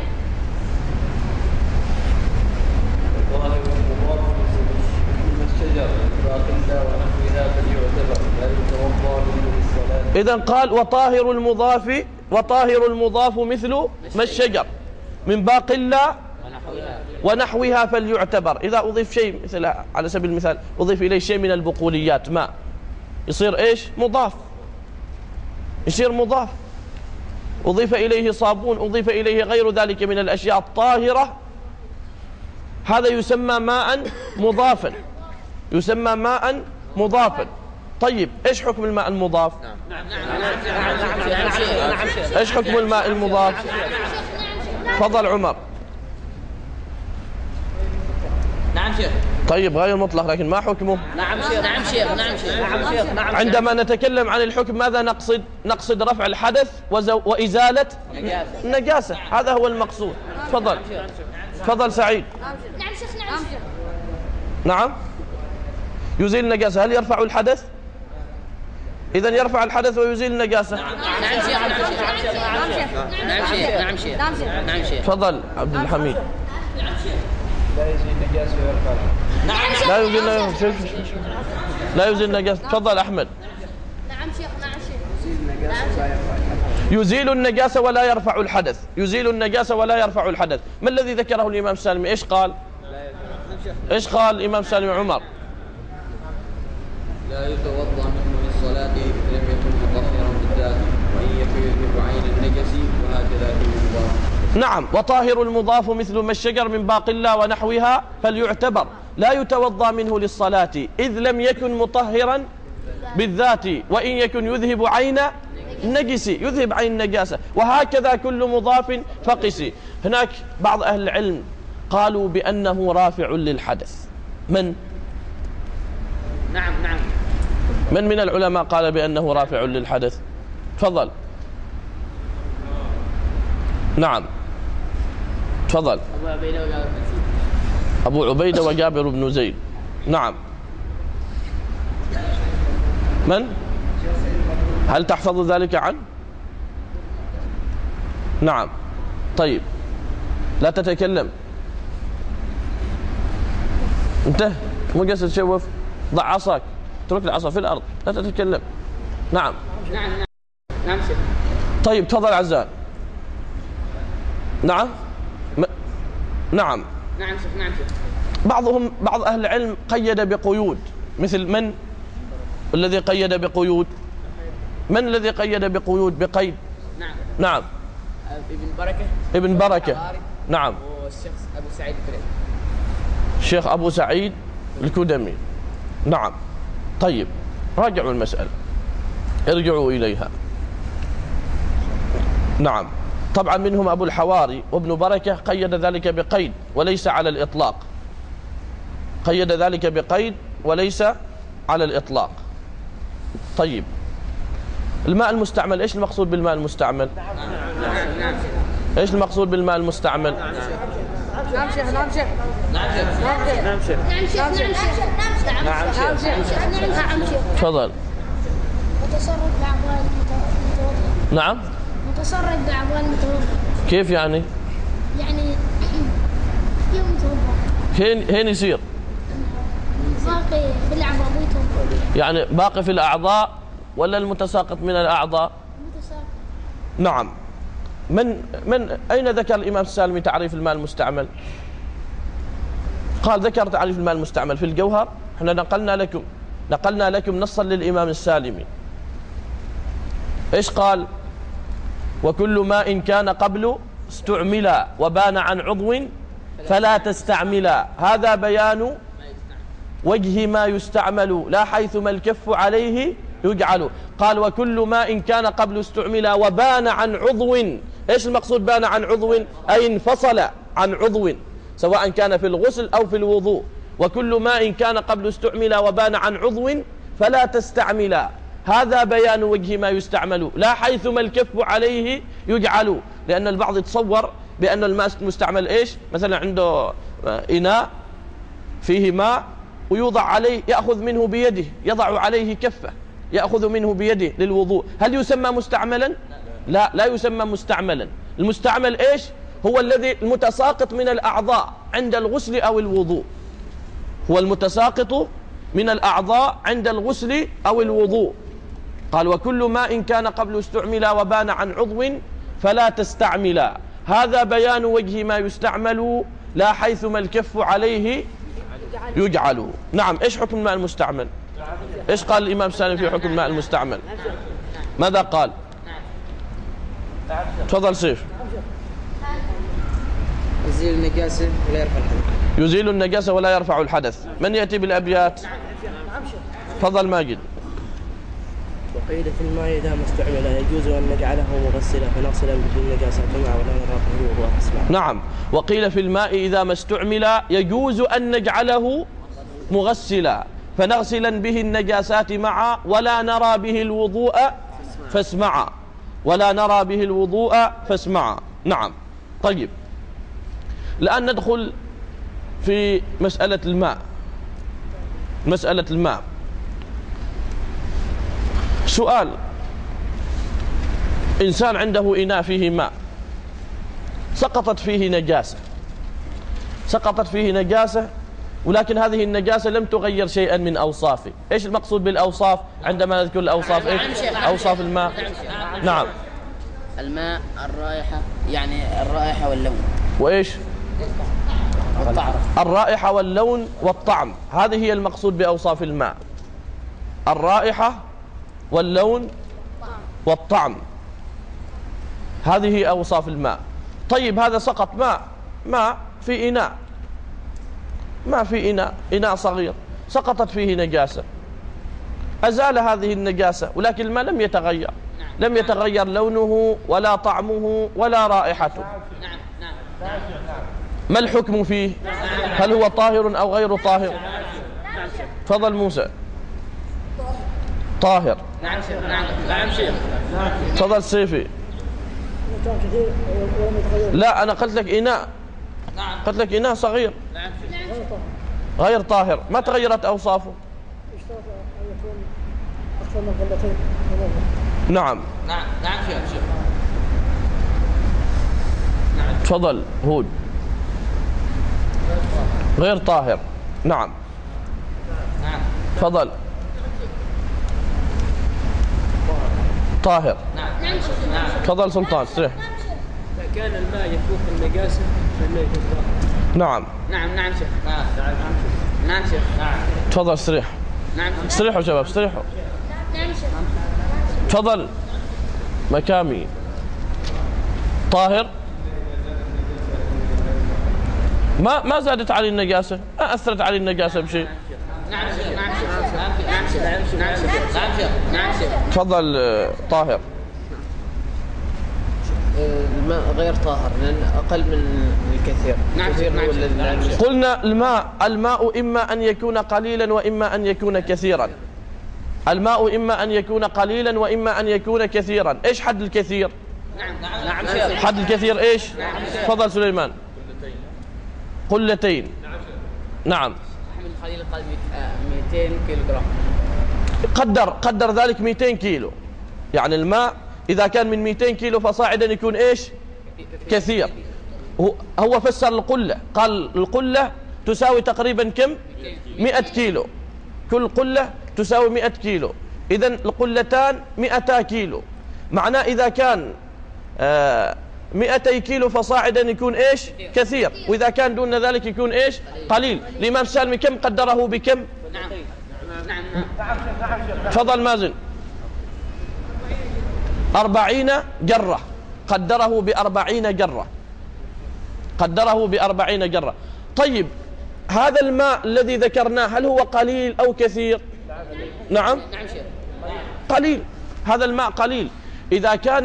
Speaker 1: إذن قال وطاهر المضاف مثل ما الشجر من باقلا ونحوها فليعتبر. إذا أضيف شيء مثل على سبيل المثال أضيف إليه شيء من البقوليات ماء، يصير إيش؟ مضاف، يصير مضاف. أضيف إليه صابون، أضيف إليه غير ذلك من الأشياء الطاهرة، هذا يسمى ماء مضافا، يسمى ماء مضافا. طيب إيش حكم الماء المضاف؟ إيش حكم الماء المضاف؟ تفضل عمر.
Speaker 6: نعم شيخ.
Speaker 1: طيب غير مطلق، لكن ما حكمه؟
Speaker 6: نعم شيخ. نعم شيخ. نعم شيخ. نعم شيخ. نعم.
Speaker 1: عندما نتكلم عن الحكم ماذا نقصد؟ نقصد رفع الحدث وإزالة النجاسة، هذا هو المقصود. تفضل. تفضل سعيد.
Speaker 2: نعم شيخ. نعم شيخ.
Speaker 1: نعم. يزيل النجاسة، هل يرفع الحدث؟ إذن يرفع الحدث ويزيل النجاسة.
Speaker 6: نعم شيخ. نعم شيخ. نعم شيخ. نعم شيخ. نعم شيخ. نعم شيخ.
Speaker 1: تفضل عبد الحميد.
Speaker 6: نعم شيخ.
Speaker 9: لا يزيل النجاسة ويرفع.
Speaker 1: لا يزيل لا يزيل النجاسة. تفضل أحمد.
Speaker 2: نعم شيخ. نعم شيخ.
Speaker 1: يزيل النجاسة ولا يرفع الحدث. يزيل النجاسة ولا يرفع الحدث. ما الذي ذكره الإمام السالمي؟ إيش قال؟ إيش قال الإمام السالمي عمر؟
Speaker 7: لا يتوضأ منه للصلاة إذا لم يكن مطهرا بالذات، وإن يكن يذهب عين النجس، وهكذا في المضاف.
Speaker 1: نعم. وطاهر المضاف مثل ما الشجر من باقلا ونحوها فليعتبر، لا يتوضأ منه للصلاة إذ لم يكن مطهرا بالذات، وإن يكن يذهب عين النجس، يذهب عين النجاسة، وهكذا كل مضاف فقسي. هناك بعض أهل العلم قالوا بأنه رافع للحدث. من؟
Speaker 6: نعم نعم.
Speaker 1: من العلماء قال بأنه رافع للحدث؟ تفضل. نعم تفضل. أبو عبيدة وجابر بن زيد. نعم. من؟ هل تحفظ ذلك عنه؟ نعم. طيب لا تتكلم، انتهى، مو قصد تشوف، ضع عصاك، اترك العصا في الأرض، لا تتكلم. نعم.
Speaker 6: نعم نعم شيخ.
Speaker 1: طيب تفضل عزان. نعم. نعم.
Speaker 6: نعم شيخ. نعم شيخ.
Speaker 1: بعض أهل العلم قيد بقيود، مثل من الذي قيد بقيود؟ من الذي قيد بقيود بقيد؟
Speaker 6: نعم.
Speaker 1: نعم.
Speaker 6: ابن بركة.
Speaker 1: ابن بركة. نعم.
Speaker 6: والشيخ أبو سعيد الكدمي.
Speaker 1: الشيخ أبو سعيد الكدمي. نعم. طيب راجعوا المسألة، ارجعوا إليها. نعم. طبعا منهم أبو الحواري وابن بركة قيد ذلك بقيد وليس على الإطلاق، قيد ذلك بقيد وليس على الإطلاق. طيب الماء المستعمل، إيش المقصود بالماء المستعمل؟ إيش المقصود بالماء المستعمل؟
Speaker 10: نعم شيخ نعم شيخ
Speaker 2: نعم شيخ نعم شيخ نعم شيخ نعم شيخ نعم شيخ.
Speaker 1: تفضل.
Speaker 2: متصرف بأعضاء المتوضئ.
Speaker 1: نعم.
Speaker 2: متصرف بأعضاء المتوضئ.
Speaker 1: كيف يعني؟
Speaker 2: يعني يوم متوضئ.
Speaker 1: هين يصير؟
Speaker 2: باقي بالأعضاء متوضئ.
Speaker 1: يعني باقي في الأعضاء ولا المتساقط من الأعضاء؟
Speaker 2: متساقط.
Speaker 1: نعم. من أين ذكر الإمام السالمي تعريف الماء المستعمل؟ قال ذكر تعريف الماء المستعمل في الجوهر. احنا نقلنا لكم نصا للإمام السالمي. ايش قال؟ وكل ماء كان قبل استعملا وبان عن عضو فلا تستعملا. هذا بيان وجه ما يستعمل لا حيثما الكف عليه يجعل. قال وكل ماء كان قبل استعملا وبان عن عضو. ايش المقصود بان عن عضو؟ اي انفصل عن عضو سواء كان في الغسل او في الوضوء. وكل ماء كان قبل استعملا وبان عن عضو فلا تستعملا. هذا بيان وجه ما يستعمل لا حيثما الكف عليه يجعل. لأن البعض يتصور بأن الماء المستعمل إيش؟ مثلا عنده إناء فيه ماء ويوضع عليه، يأخذ منه بيده، يضع عليه كفة يأخذ منه بيده للوضوء. هل يسمى مستعملا؟ لا يسمى مستعملا. المستعمل إيش؟ هو الذي المتساقط من الأعضاء عند الغسل أو الوضوء. هو المتساقط من الأعضاء عند الغسل أو الوضوء. قال وكل ماء كان قبل استعملا وبان عن عضو فلا تستعملا. هذا بيان وجه ما يستعمل لا حيثما الكف عليه يجعل. نعم. ايش حكم الماء المستعمل؟ ايش قال الإمام السالمي في حكم الماء المستعمل؟ ماذا قال؟ تفضل سيف.
Speaker 11: يزيل النجاسة ولا يرفع الحدث.
Speaker 1: يزيل النجاسة ولا يرفع الحدث. من يأتي بالأبيات؟ تفضل ماجد.
Speaker 8: وقيل في الماء إذا ما استعمل يجوز أن نجعله مغسلا فنغسلا به النجاسة جمعا ولا نرى به وهو أسمع.
Speaker 1: نعم. وقيل في الماء إذا ما استعمل يجوز أن نجعله مغسلا فنغسلا به النجاسات معا ولا نرى به الوضوء فاسمعا. ولا نرى به الوضوء فاسمعا. نعم. طيب الآن ندخل في مسألة الماء. مسألة الماء. سؤال: إنسان عنده إناء فيه ماء سقطت فيه نجاسة ولكن هذه النجاسة لم تغير شيئا من أوصافه. إيش المقصود بالأوصاف عندما نذكر الأوصاف؟ إيش أوصاف الماء؟ نعم.
Speaker 12: الماء الرائحة، يعني الرائحة واللون.
Speaker 1: وإيش؟
Speaker 12: والطعم.
Speaker 1: الرائحة واللون والطعم، هذه هي المقصود بأوصاف الماء. الرائحة واللون والطعم، هذه أوصاف الماء. طيب هذا سقط ماء في إناء، ما في إناء صغير سقطت فيه نجاسة، أزال هذه النجاسة ولكن الماء لم يتغير لونه ولا طعمه ولا رائحته. ما الحكم فيه؟ هل هو طاهر أو غير طاهر؟ تفضل موسى. طاهر.
Speaker 6: نعم شيخ. نعم شيخ.
Speaker 1: تفضل سيفي. لا أنا قلت لك إناء، قلت لك إناء صغير غير طاهر، ما تغيرت أوصافه. نعم.
Speaker 6: نعم شيخ.
Speaker 1: تفضل هود. غير طاهر. نعم. تفضل. طاهر. تفضل سلطان استريح.
Speaker 3: إذا كان الماء يفوق النجاسة فإنه يكون طاهر.
Speaker 1: نعم.
Speaker 6: نعم شيخ. نعم شيخ.
Speaker 1: تفضل استريح.
Speaker 6: نعم.
Speaker 1: استريحوا شباب استريحوا.
Speaker 2: نعم شيخ.
Speaker 1: تفضل مكامي. طاهر. ما زادت عليه النجاسة، ما أثرت عليه النجاسة بشيء.
Speaker 6: نعم شيخ.
Speaker 1: تفضل طاهر.
Speaker 11: الماء غير طاهر لأن أقل من الكثير.
Speaker 1: قلنا الماء إما أن يكون قليلا وإما أن يكون كثيرا. الماء إما أن يكون قليلا وإما أن يكون كثيرا. إيش حد الكثير؟
Speaker 12: نعم
Speaker 1: حد الكثير إيش؟ تفضل سليمان. قلتين. نعم.
Speaker 12: حمل خليل قال 200 كيلو جرام.
Speaker 1: قدر ذلك 200 كيلو. يعني الماء إذا كان من 200 كيلو فصاعدا يكون إيش؟ كثير. هو فسر القلة، قال القلة تساوي تقريبا كم؟ 100 كيلو. كل قلة تساوي 100 كيلو. إذن القلتان 200 كيلو. معناه إذا كان 200 كيلو فصاعدا يكون إيش؟ كثير. وإذا كان دون ذلك يكون إيش؟ قليل. الإمام السالمي كم قدره بكم؟
Speaker 12: نعم.
Speaker 1: تفضل مازن. 40 جرة. قدره ب40 جرة. قدره ب40 جرة. طيب هذا الماء الذي ذكرناه هل هو قليل أو كثير؟ نعم قليل. هذا الماء قليل. إذا كان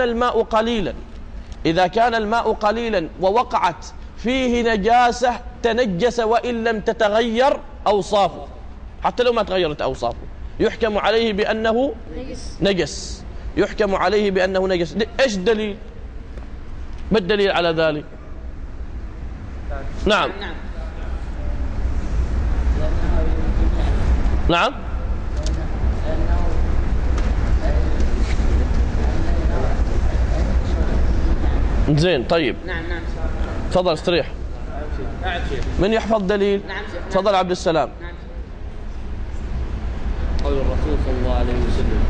Speaker 1: الماء قليلا ووقعت فيه نجاسة تنجس وإن لم تتغير أوصافه، حتى لو ما تغيرت أوصافه يحكم عليه بأنه نجس. يحكم عليه بأنه نجس. إيش الدليل؟ ما الدليل على ذلك؟ نعم نعم زين. طيب تفضل استريح. من يحفظ دليل؟ تفضل عبد السلام.
Speaker 5: قول الرسول صلى الله عليه وسلم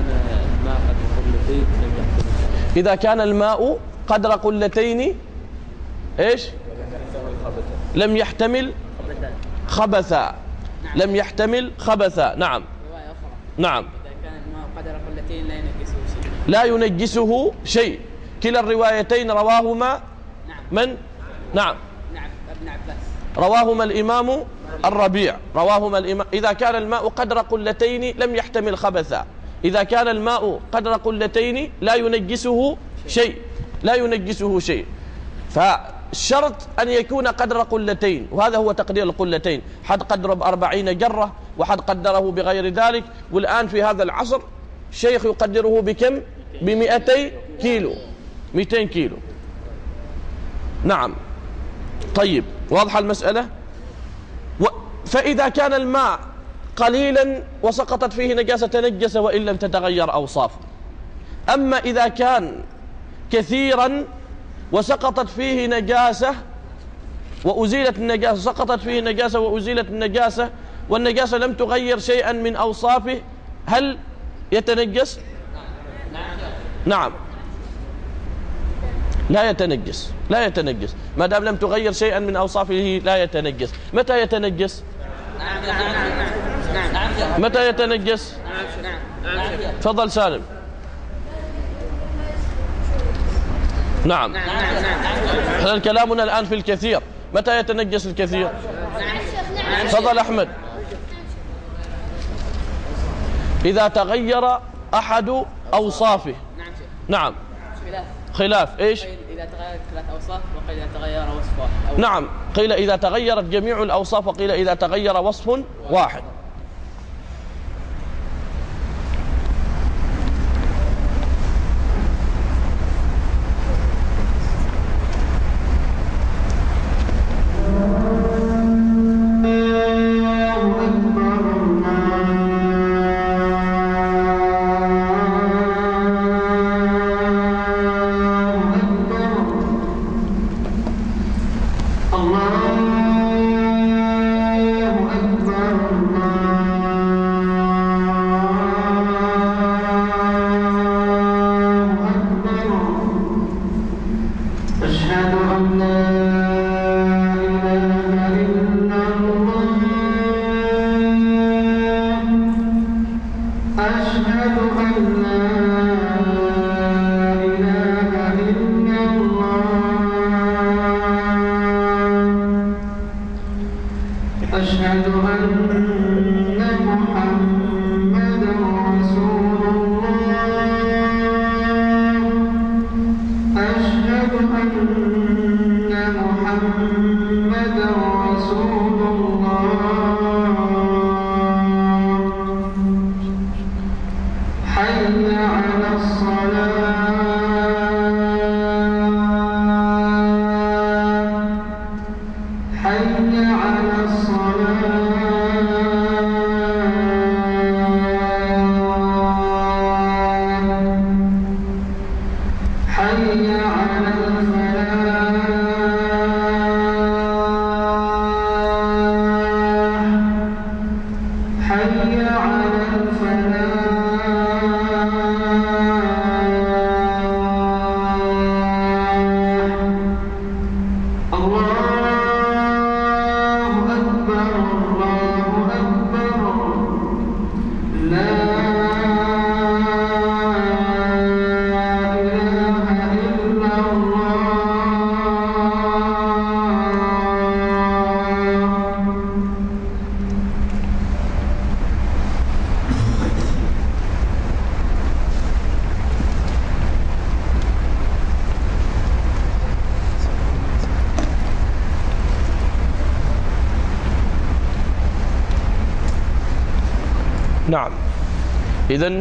Speaker 5: إذا كان الماء قدر قلتين
Speaker 1: إيش؟ لم يحتمل خبثا. لم يحتمل خبثا. نعم نعم.
Speaker 12: إذا كان الماء قدر قلتين
Speaker 1: لا ينجسه شيء. كلا الروايتين رواهما من؟ نعم
Speaker 12: ابن عباس.
Speaker 1: رواهما الإمام الربيع. رواهما الإمام. إذا كان الماء قدر قلتين لم يحتمل خبثا. إذا كان الماء قدر قلتين لا ينجسه شيء. لا ينجسه شيء. فالشرط أن يكون قدر قلتين، وهذا هو تقدير القلتين. حد قدره ب40 جرة وحد قدره بغير ذلك. والآن في هذا العصر شيخ يقدره بكم؟ ب200 كيلو. 200 كيلو. نعم. طيب واضحة المسألة؟ فإذا كان الماء قليلا وسقطت فيه نجاسة تنجس وإن لم تتغير أوصافه. أما إذا كان كثيرا وسقطت فيه نجاسة وأزيلت النجاسة، سقطت فيه نجاسة وأزيلت النجاسة والنجاسة لم تغير شيئا من أوصافه، هل يتنجس؟ نعم لا يتنجس. لا يتنجس ما دام لم تغير شيئا من أوصافه. لا يتنجس. متى يتنجس؟ متى يتنجس؟ تفضل سالم. نعم. احنا كلامنا الآن في الكثير. متى يتنجس الكثير؟ تفضل أحمد. إذا تغير أحد أوصافه. نعم. خلاف إيش؟
Speaker 12: إذا تغيرت 3 أوصاف وقيل إذا تغير وصف واحد.
Speaker 1: نعم قيل إذا تغيرت جميع الأوصاف وقيل إذا تغير وصف واحد.
Speaker 13: أشهد أن محمدا رسول الله. أشهد محمدا رسول الله حي على الصلاة حي على الصلاة حي على الفلاح حي على الفلاح الله أكبر الله أكبر لا إله إلا الله
Speaker 1: نعم. إذن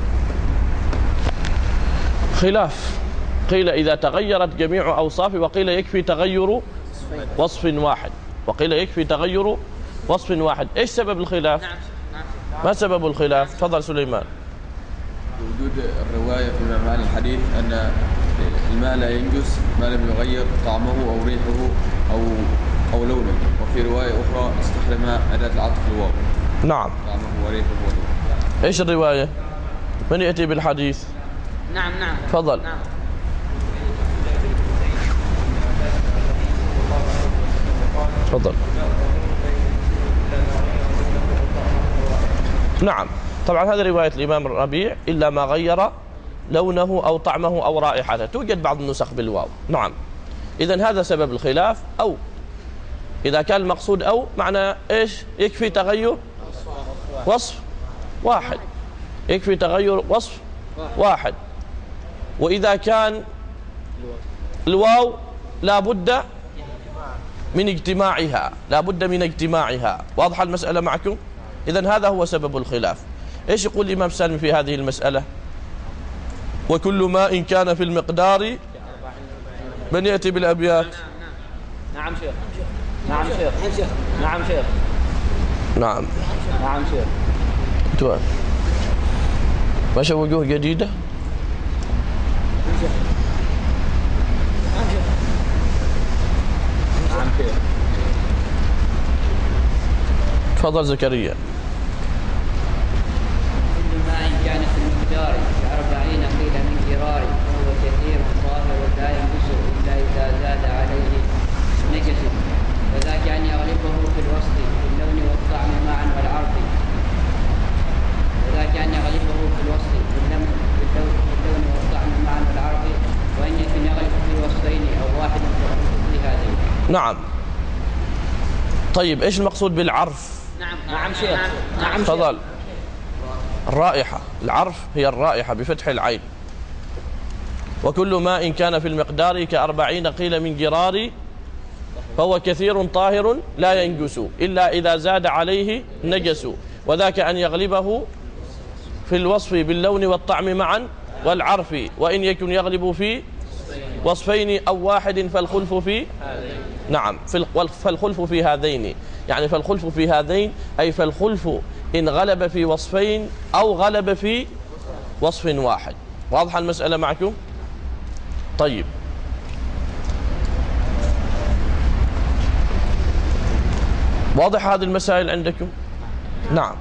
Speaker 1: خلاف، قيل إذا تغيرت جميع أوصافه، وقيل يكفي تغير وصف واحد، وقيل يكفي تغير وصف واحد. إيش سبب الخلاف؟ ما سبب الخلاف؟ تفضل سليمان.
Speaker 7: وجود الرواية في معنى الحديث أن الماء لا ينجس ما لم يغير طعمه أو ريحه أو لونه، وفي رواية أخرى استخدم أداة العطف الواو.
Speaker 1: نعم.
Speaker 7: طعمه وريحه ولونه.
Speaker 1: إيش الرواية؟ من يأتي بالحديث؟
Speaker 12: نعم.
Speaker 1: تفضل.
Speaker 12: نعم.
Speaker 1: تفضل. نعم، طبعا هذه رواية الإمام الربيع، إلا ما غير لونه أو طعمه أو رائحته، توجد بعض النسخ بالواو. نعم. إذن هذا سبب الخلاف. أو إذا كان المقصود أو معنى إيش؟ يكفي تغير وصف واحد، يكفي تغير وصف واحد. وإذا كان الواو لا بد من اجتماعها، لا بد من اجتماعها. واضحة المسألة معكم؟ إذن هذا هو سبب الخلاف. إيش يقول الإمام سالم في هذه المسألة؟ وكل ماء كان في المقدار. من يأتي بالأبيات؟
Speaker 12: نعم شيخ. نعم شيخ. نعم شيخ.
Speaker 1: نعم.
Speaker 12: نعم شيخ.
Speaker 1: توان ماشي وجوه جديدة.
Speaker 12: نعم شيخ.
Speaker 1: تفضل زكريا.
Speaker 14: كل ماء كان في المقدار 40 قيل من جرار وهو كثير طاهر لا ينقص إلا إذا زاد عليه نجس، وذاك أن يغلبه في الوصف باللون والطعم معا والعرف، وذاك أن يغلبه في الوصف باللون والطعم معا والعرف، وأن يكن يغلب في وصفين أو واحد في هذين.
Speaker 1: نعم. طيب إيش المقصود بالعرف؟
Speaker 12: نعم شيخ. نعم شيخ.
Speaker 1: تفضل. الرائحة. العرف هي الرائحة بفتح العين. وكل ماء كان في المقدار 40 قيل من جرار فهو كثير طاهر لا ينجس إلا إذا زاد عليه نجس، وذاك أن يغلبه في الوصف باللون والطعم معا والعرف، وإن يكن يغلب في وصفين أو واحد فالخلف في نعم فالخلف في هذين، يعني فالخلف في هذين أي فالخلف إن غلب في وصفين أو غلب في وصف واحد. واضحة المسألة معكم؟ طيب، واضح هذه المسائل عندكم؟ نعم.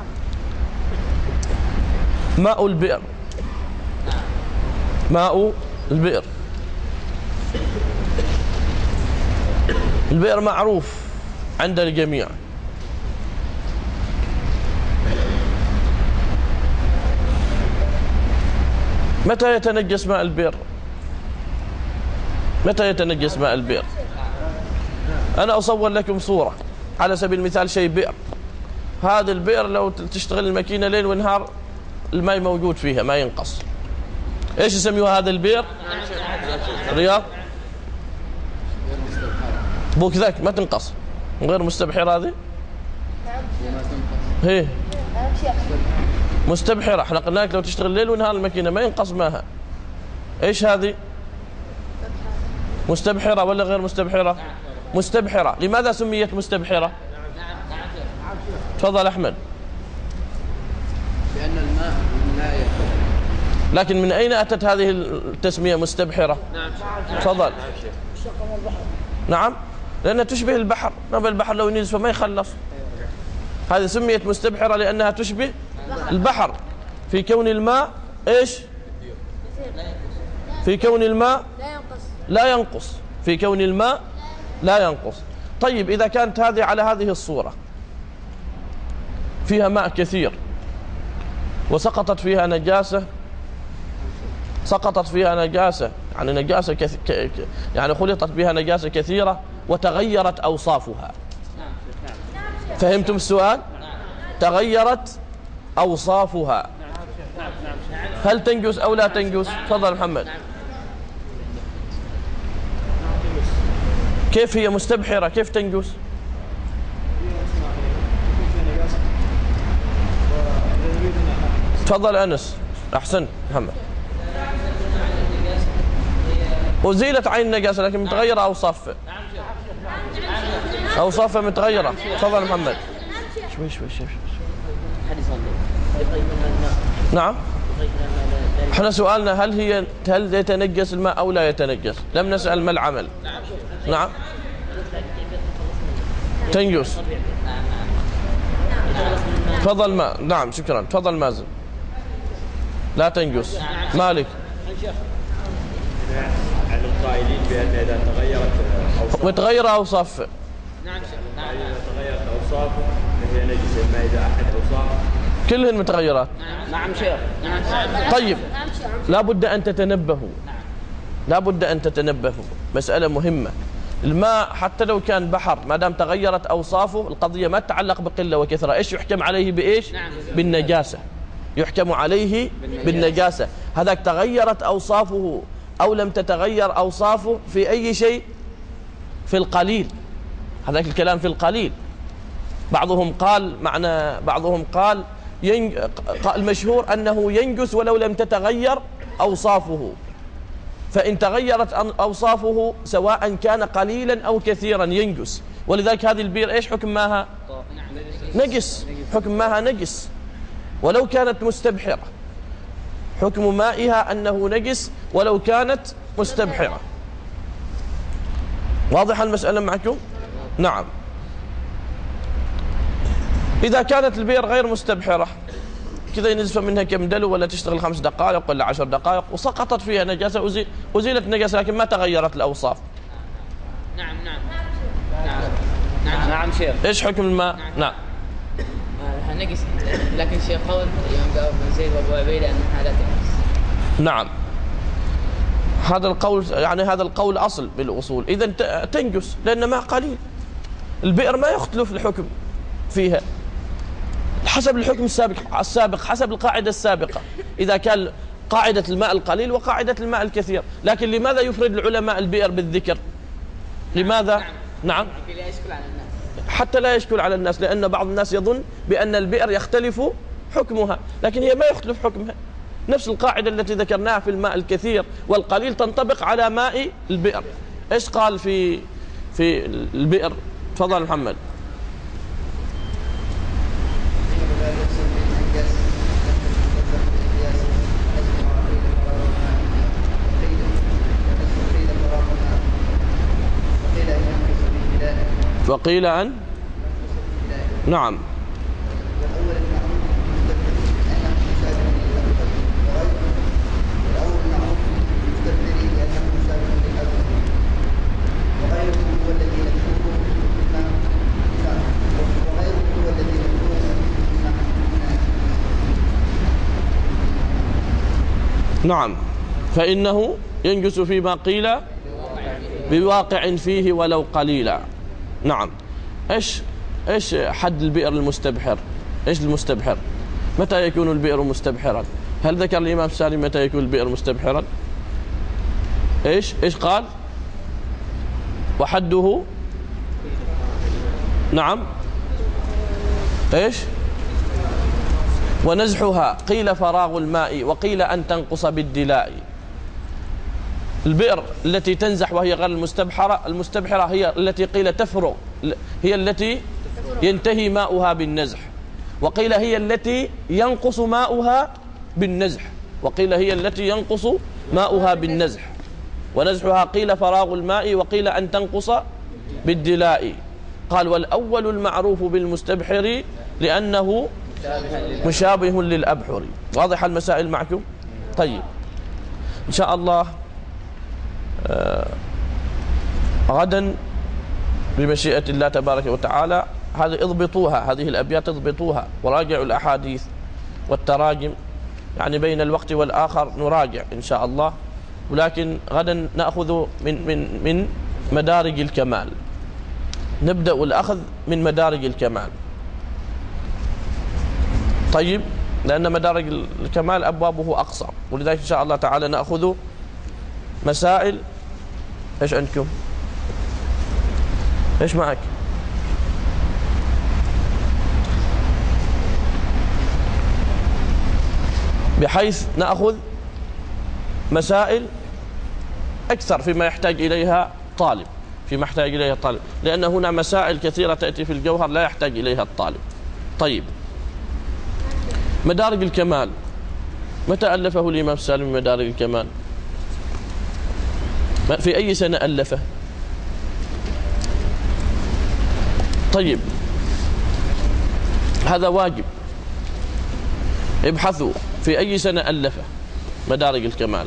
Speaker 1: ماء البئر. ماء البئر. البئر معروف عند الجميع. متى يتنجس ماء البئر؟ متى يتنجس ماء البئر؟ أنا أصور لكم صورة على سبيل المثال. شيء بئر، هذا البئر لو تشتغل الماكينة ليل ونهار الماء موجود فيها ما ينقص. ايش يسميوها هذا البئر؟ رياض. بوك ذاك ما تنقص غير مستبحرة هذه؟ هي مستبحرة، احنا قلنا لك لو تشتغل ليل ونهار الماكينة ما ينقص ماها. ايش هذه؟ مستبحرة ولا غير مستبحرة؟ مستبحرة. لماذا سميت مستبحرة؟ تفضل أحمد.
Speaker 11: لأن الماء لا يخرج.
Speaker 1: لكن من أين أتت هذه التسمية مستبحرة؟ تفضل. نعم، لأنها تشبه البحر، نبى البحر لو ينزف فما يخلص. هذه سميت مستبحرة لأنها تشبه البحر في كون الماء إيش؟ في كون الماء لا ينقص، في كون الماء لا ينقص. طيب إذا كانت هذه على هذه الصورة فيها ماء كثير وسقطت فيها نجاسة، سقطت فيها نجاسة يعني نجاسة يعني خلطت بها نجاسة كثيرة وتغيرت أوصافها. فهمتم السؤال؟ تغيرت أوصافها، هل تنجس أو لا تنجس؟ تفضل محمد. كيف هي مستبحرة؟ كيف تنجس؟ تفضل أنس. أحسن محمد. أزيلت عين النجاسة لكن متغيرة أوصافها، أوصافها متغيرة. تفضل محمد. شوي. نعم، احنا سؤالنا هل يتنجس الماء أو لا يتنجس؟ لم نسأل ما العمل. نعم تنجس. تفضل ما. نعم شكرا. تفضل مازن. لا تنجس. مالك.
Speaker 5: عن القائلين بأن إذا تغيرت أوصافه
Speaker 1: متغيرة أوصافه.
Speaker 5: نعم إذا تغيرت أوصافه فهي نجسة، ما إذا أحد أوصافه
Speaker 1: كلهن متغيرات.
Speaker 14: نعم شيخ.
Speaker 1: طيب لا بد أن تتنبهوا، لا بد أن تتنبهوا، مسألة مهمة. الماء حتى لو كان بحر ما دام تغيرت أوصافه القضية ما تتعلق بقلة وكثرة. إيش يحكم عليه بإيش؟ بالنجاسة. يحكم عليه بالنجاسة. هذاك تغيرت أوصافه أو لم تتغير أوصافه في أي شيء، في القليل. هذاك الكلام في القليل. بعضهم قال المشهور أنه ينجس ولو لم تتغير أوصافه، فإن تغيرت أوصافه سواء كان قليلا أو كثيرا ينجس. ولذلك هذه البير إيش حكم ماها؟ نجس. حكم ماها نجس ولو كانت مستبحرة. حكم مائها أنه نجس ولو كانت مستبحرة. واضح المسألة معكم؟ نعم. إذا كانت البير غير مستبحرة كذا ينزف منها كم دلو ولا تشتغل 5 دقائق ولا 10 دقائق وسقطت فيها نجاسة، أزيلت النجاسة لكن ما تغيرت الأوصاف.
Speaker 14: نعم شيخ.
Speaker 1: إيش حكم الماء؟ نعم
Speaker 12: نقص، لكن شيخ قول يوم قال ابن زيد وابو عبيده انها لا تنقص.
Speaker 1: نعم هذا القول يعني هذا القول أصل بالأصول. إذا تنجس لأن ماء قليل. البئر ما يختلف الحكم فيها حسب الحكم السابق حسب القاعدة السابقة، إذا كان قاعدة الماء القليل وقاعدة الماء الكثير. لكن لماذا يفرد العلماء البئر بالذكر؟ لماذا؟ نعم حتى لا يشكل على الناس، لأن بعض الناس يظن بأن البئر يختلف حكمها، لكن هي ما يختلف حكمها. نفس القاعدة التي ذكرناها في الماء الكثير والقليل تنطبق على ماء البئر. إيش قال في البئر؟ تفضل محمد. وقيل أن نعم نعم فإنه ينجس فيما قيل بواقع فيه ولو قليلا. نعم. ايش حد البئر المستبحر؟ ايش المستبحر؟ متى يكون البئر مستبحرا؟ هل ذكر الإمام السالم متى يكون البئر مستبحرا؟ ايش قال؟ وحده نعم. إيش؟ ونزحها قيل فراغ الماء وقيل أن تنقص بالدلاء. البئر التي تنزح وهي غير المستبحرة هي التي قيل تفرغ، هي التي ينتهي ماؤها بالنزح، وقيل هي التي ينقص ماؤها بالنزح، وقيل هي التي ينقص ماؤها بالنزح. ونزحها قيل فراغ الماء وقيل أن تنقص بالدلاء. قال والأول المعروف بالمستبحر لأنه مشابه للأبحر. واضح المسائل معكم؟ طيب إن شاء الله غدا بمشيئة الله تبارك وتعالى هذه اضبطوها، هذه الأبيات اضبطوها وراجعوا الأحاديث والتراجم، يعني بين الوقت والآخر نراجع إن شاء الله. ولكن غدا نأخذ من مدارج الكمال، نبدأ الأخذ من مدارج الكمال. طيب، لأن مدارج الكمال أبوابه أقصى، ولذلك إن شاء الله تعالى نأخذ مسائل. إيش عندكم؟ إيش معك؟ بحيث نأخذ مسائل أكثر فيما يحتاج إليها طالب، لأن هنا مسائل كثيرة تأتي في الجوهر لا يحتاج إليها الطالب. طيب، مدارج الكمال متى ألفه الإمام السالم؟ مدارج الكمال في أي سنة ألفه؟ طيب، هذا واجب، ابحثوا في أي سنة ألفه مدارج الكمال.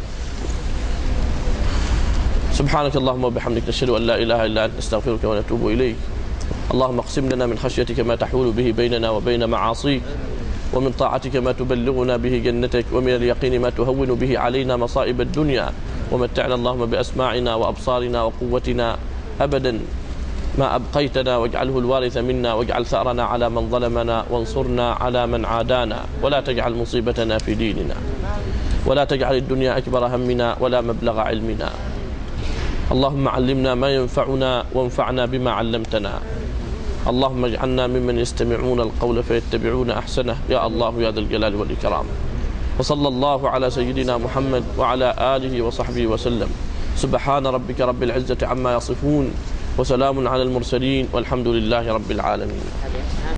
Speaker 1: سبحانك اللهم وبحمدك نشهد أن لا إله إلا أنت نستغفرك ونتوب إليك. اللهم اقسم لنا من خشيتك ما تحول به بيننا وبين معاصيك، ومن طاعتك ما تبلغنا به جنتك، ومن اليقين ما تهون به علينا مصائب الدنيا، ومتعنا اللهم بأسماعنا وأبصارنا وقوتنا أبدا ما أبقيتنا، واجعله الوارث منا، واجعل ثأرنا على من ظلمنا، وانصرنا على من عادانا، ولا تجعل مصيبتنا في ديننا، ولا تجعل الدنيا أكبر همنا ولا مبلغ علمنا. اللهم علمنا ما ينفعنا وانفعنا بما علمتنا. اللهم اجعلنا ممن يستمعون القول فيتبعون أحسنه يا الله يا ذا الجلال والإكرام. وصلى الله على سيدنا محمد وعلى آله وصحبه وسلم. سبحان ربك رب العزة عما يصفون، وسلام على المرسلين، والحمد لله رب العالمين.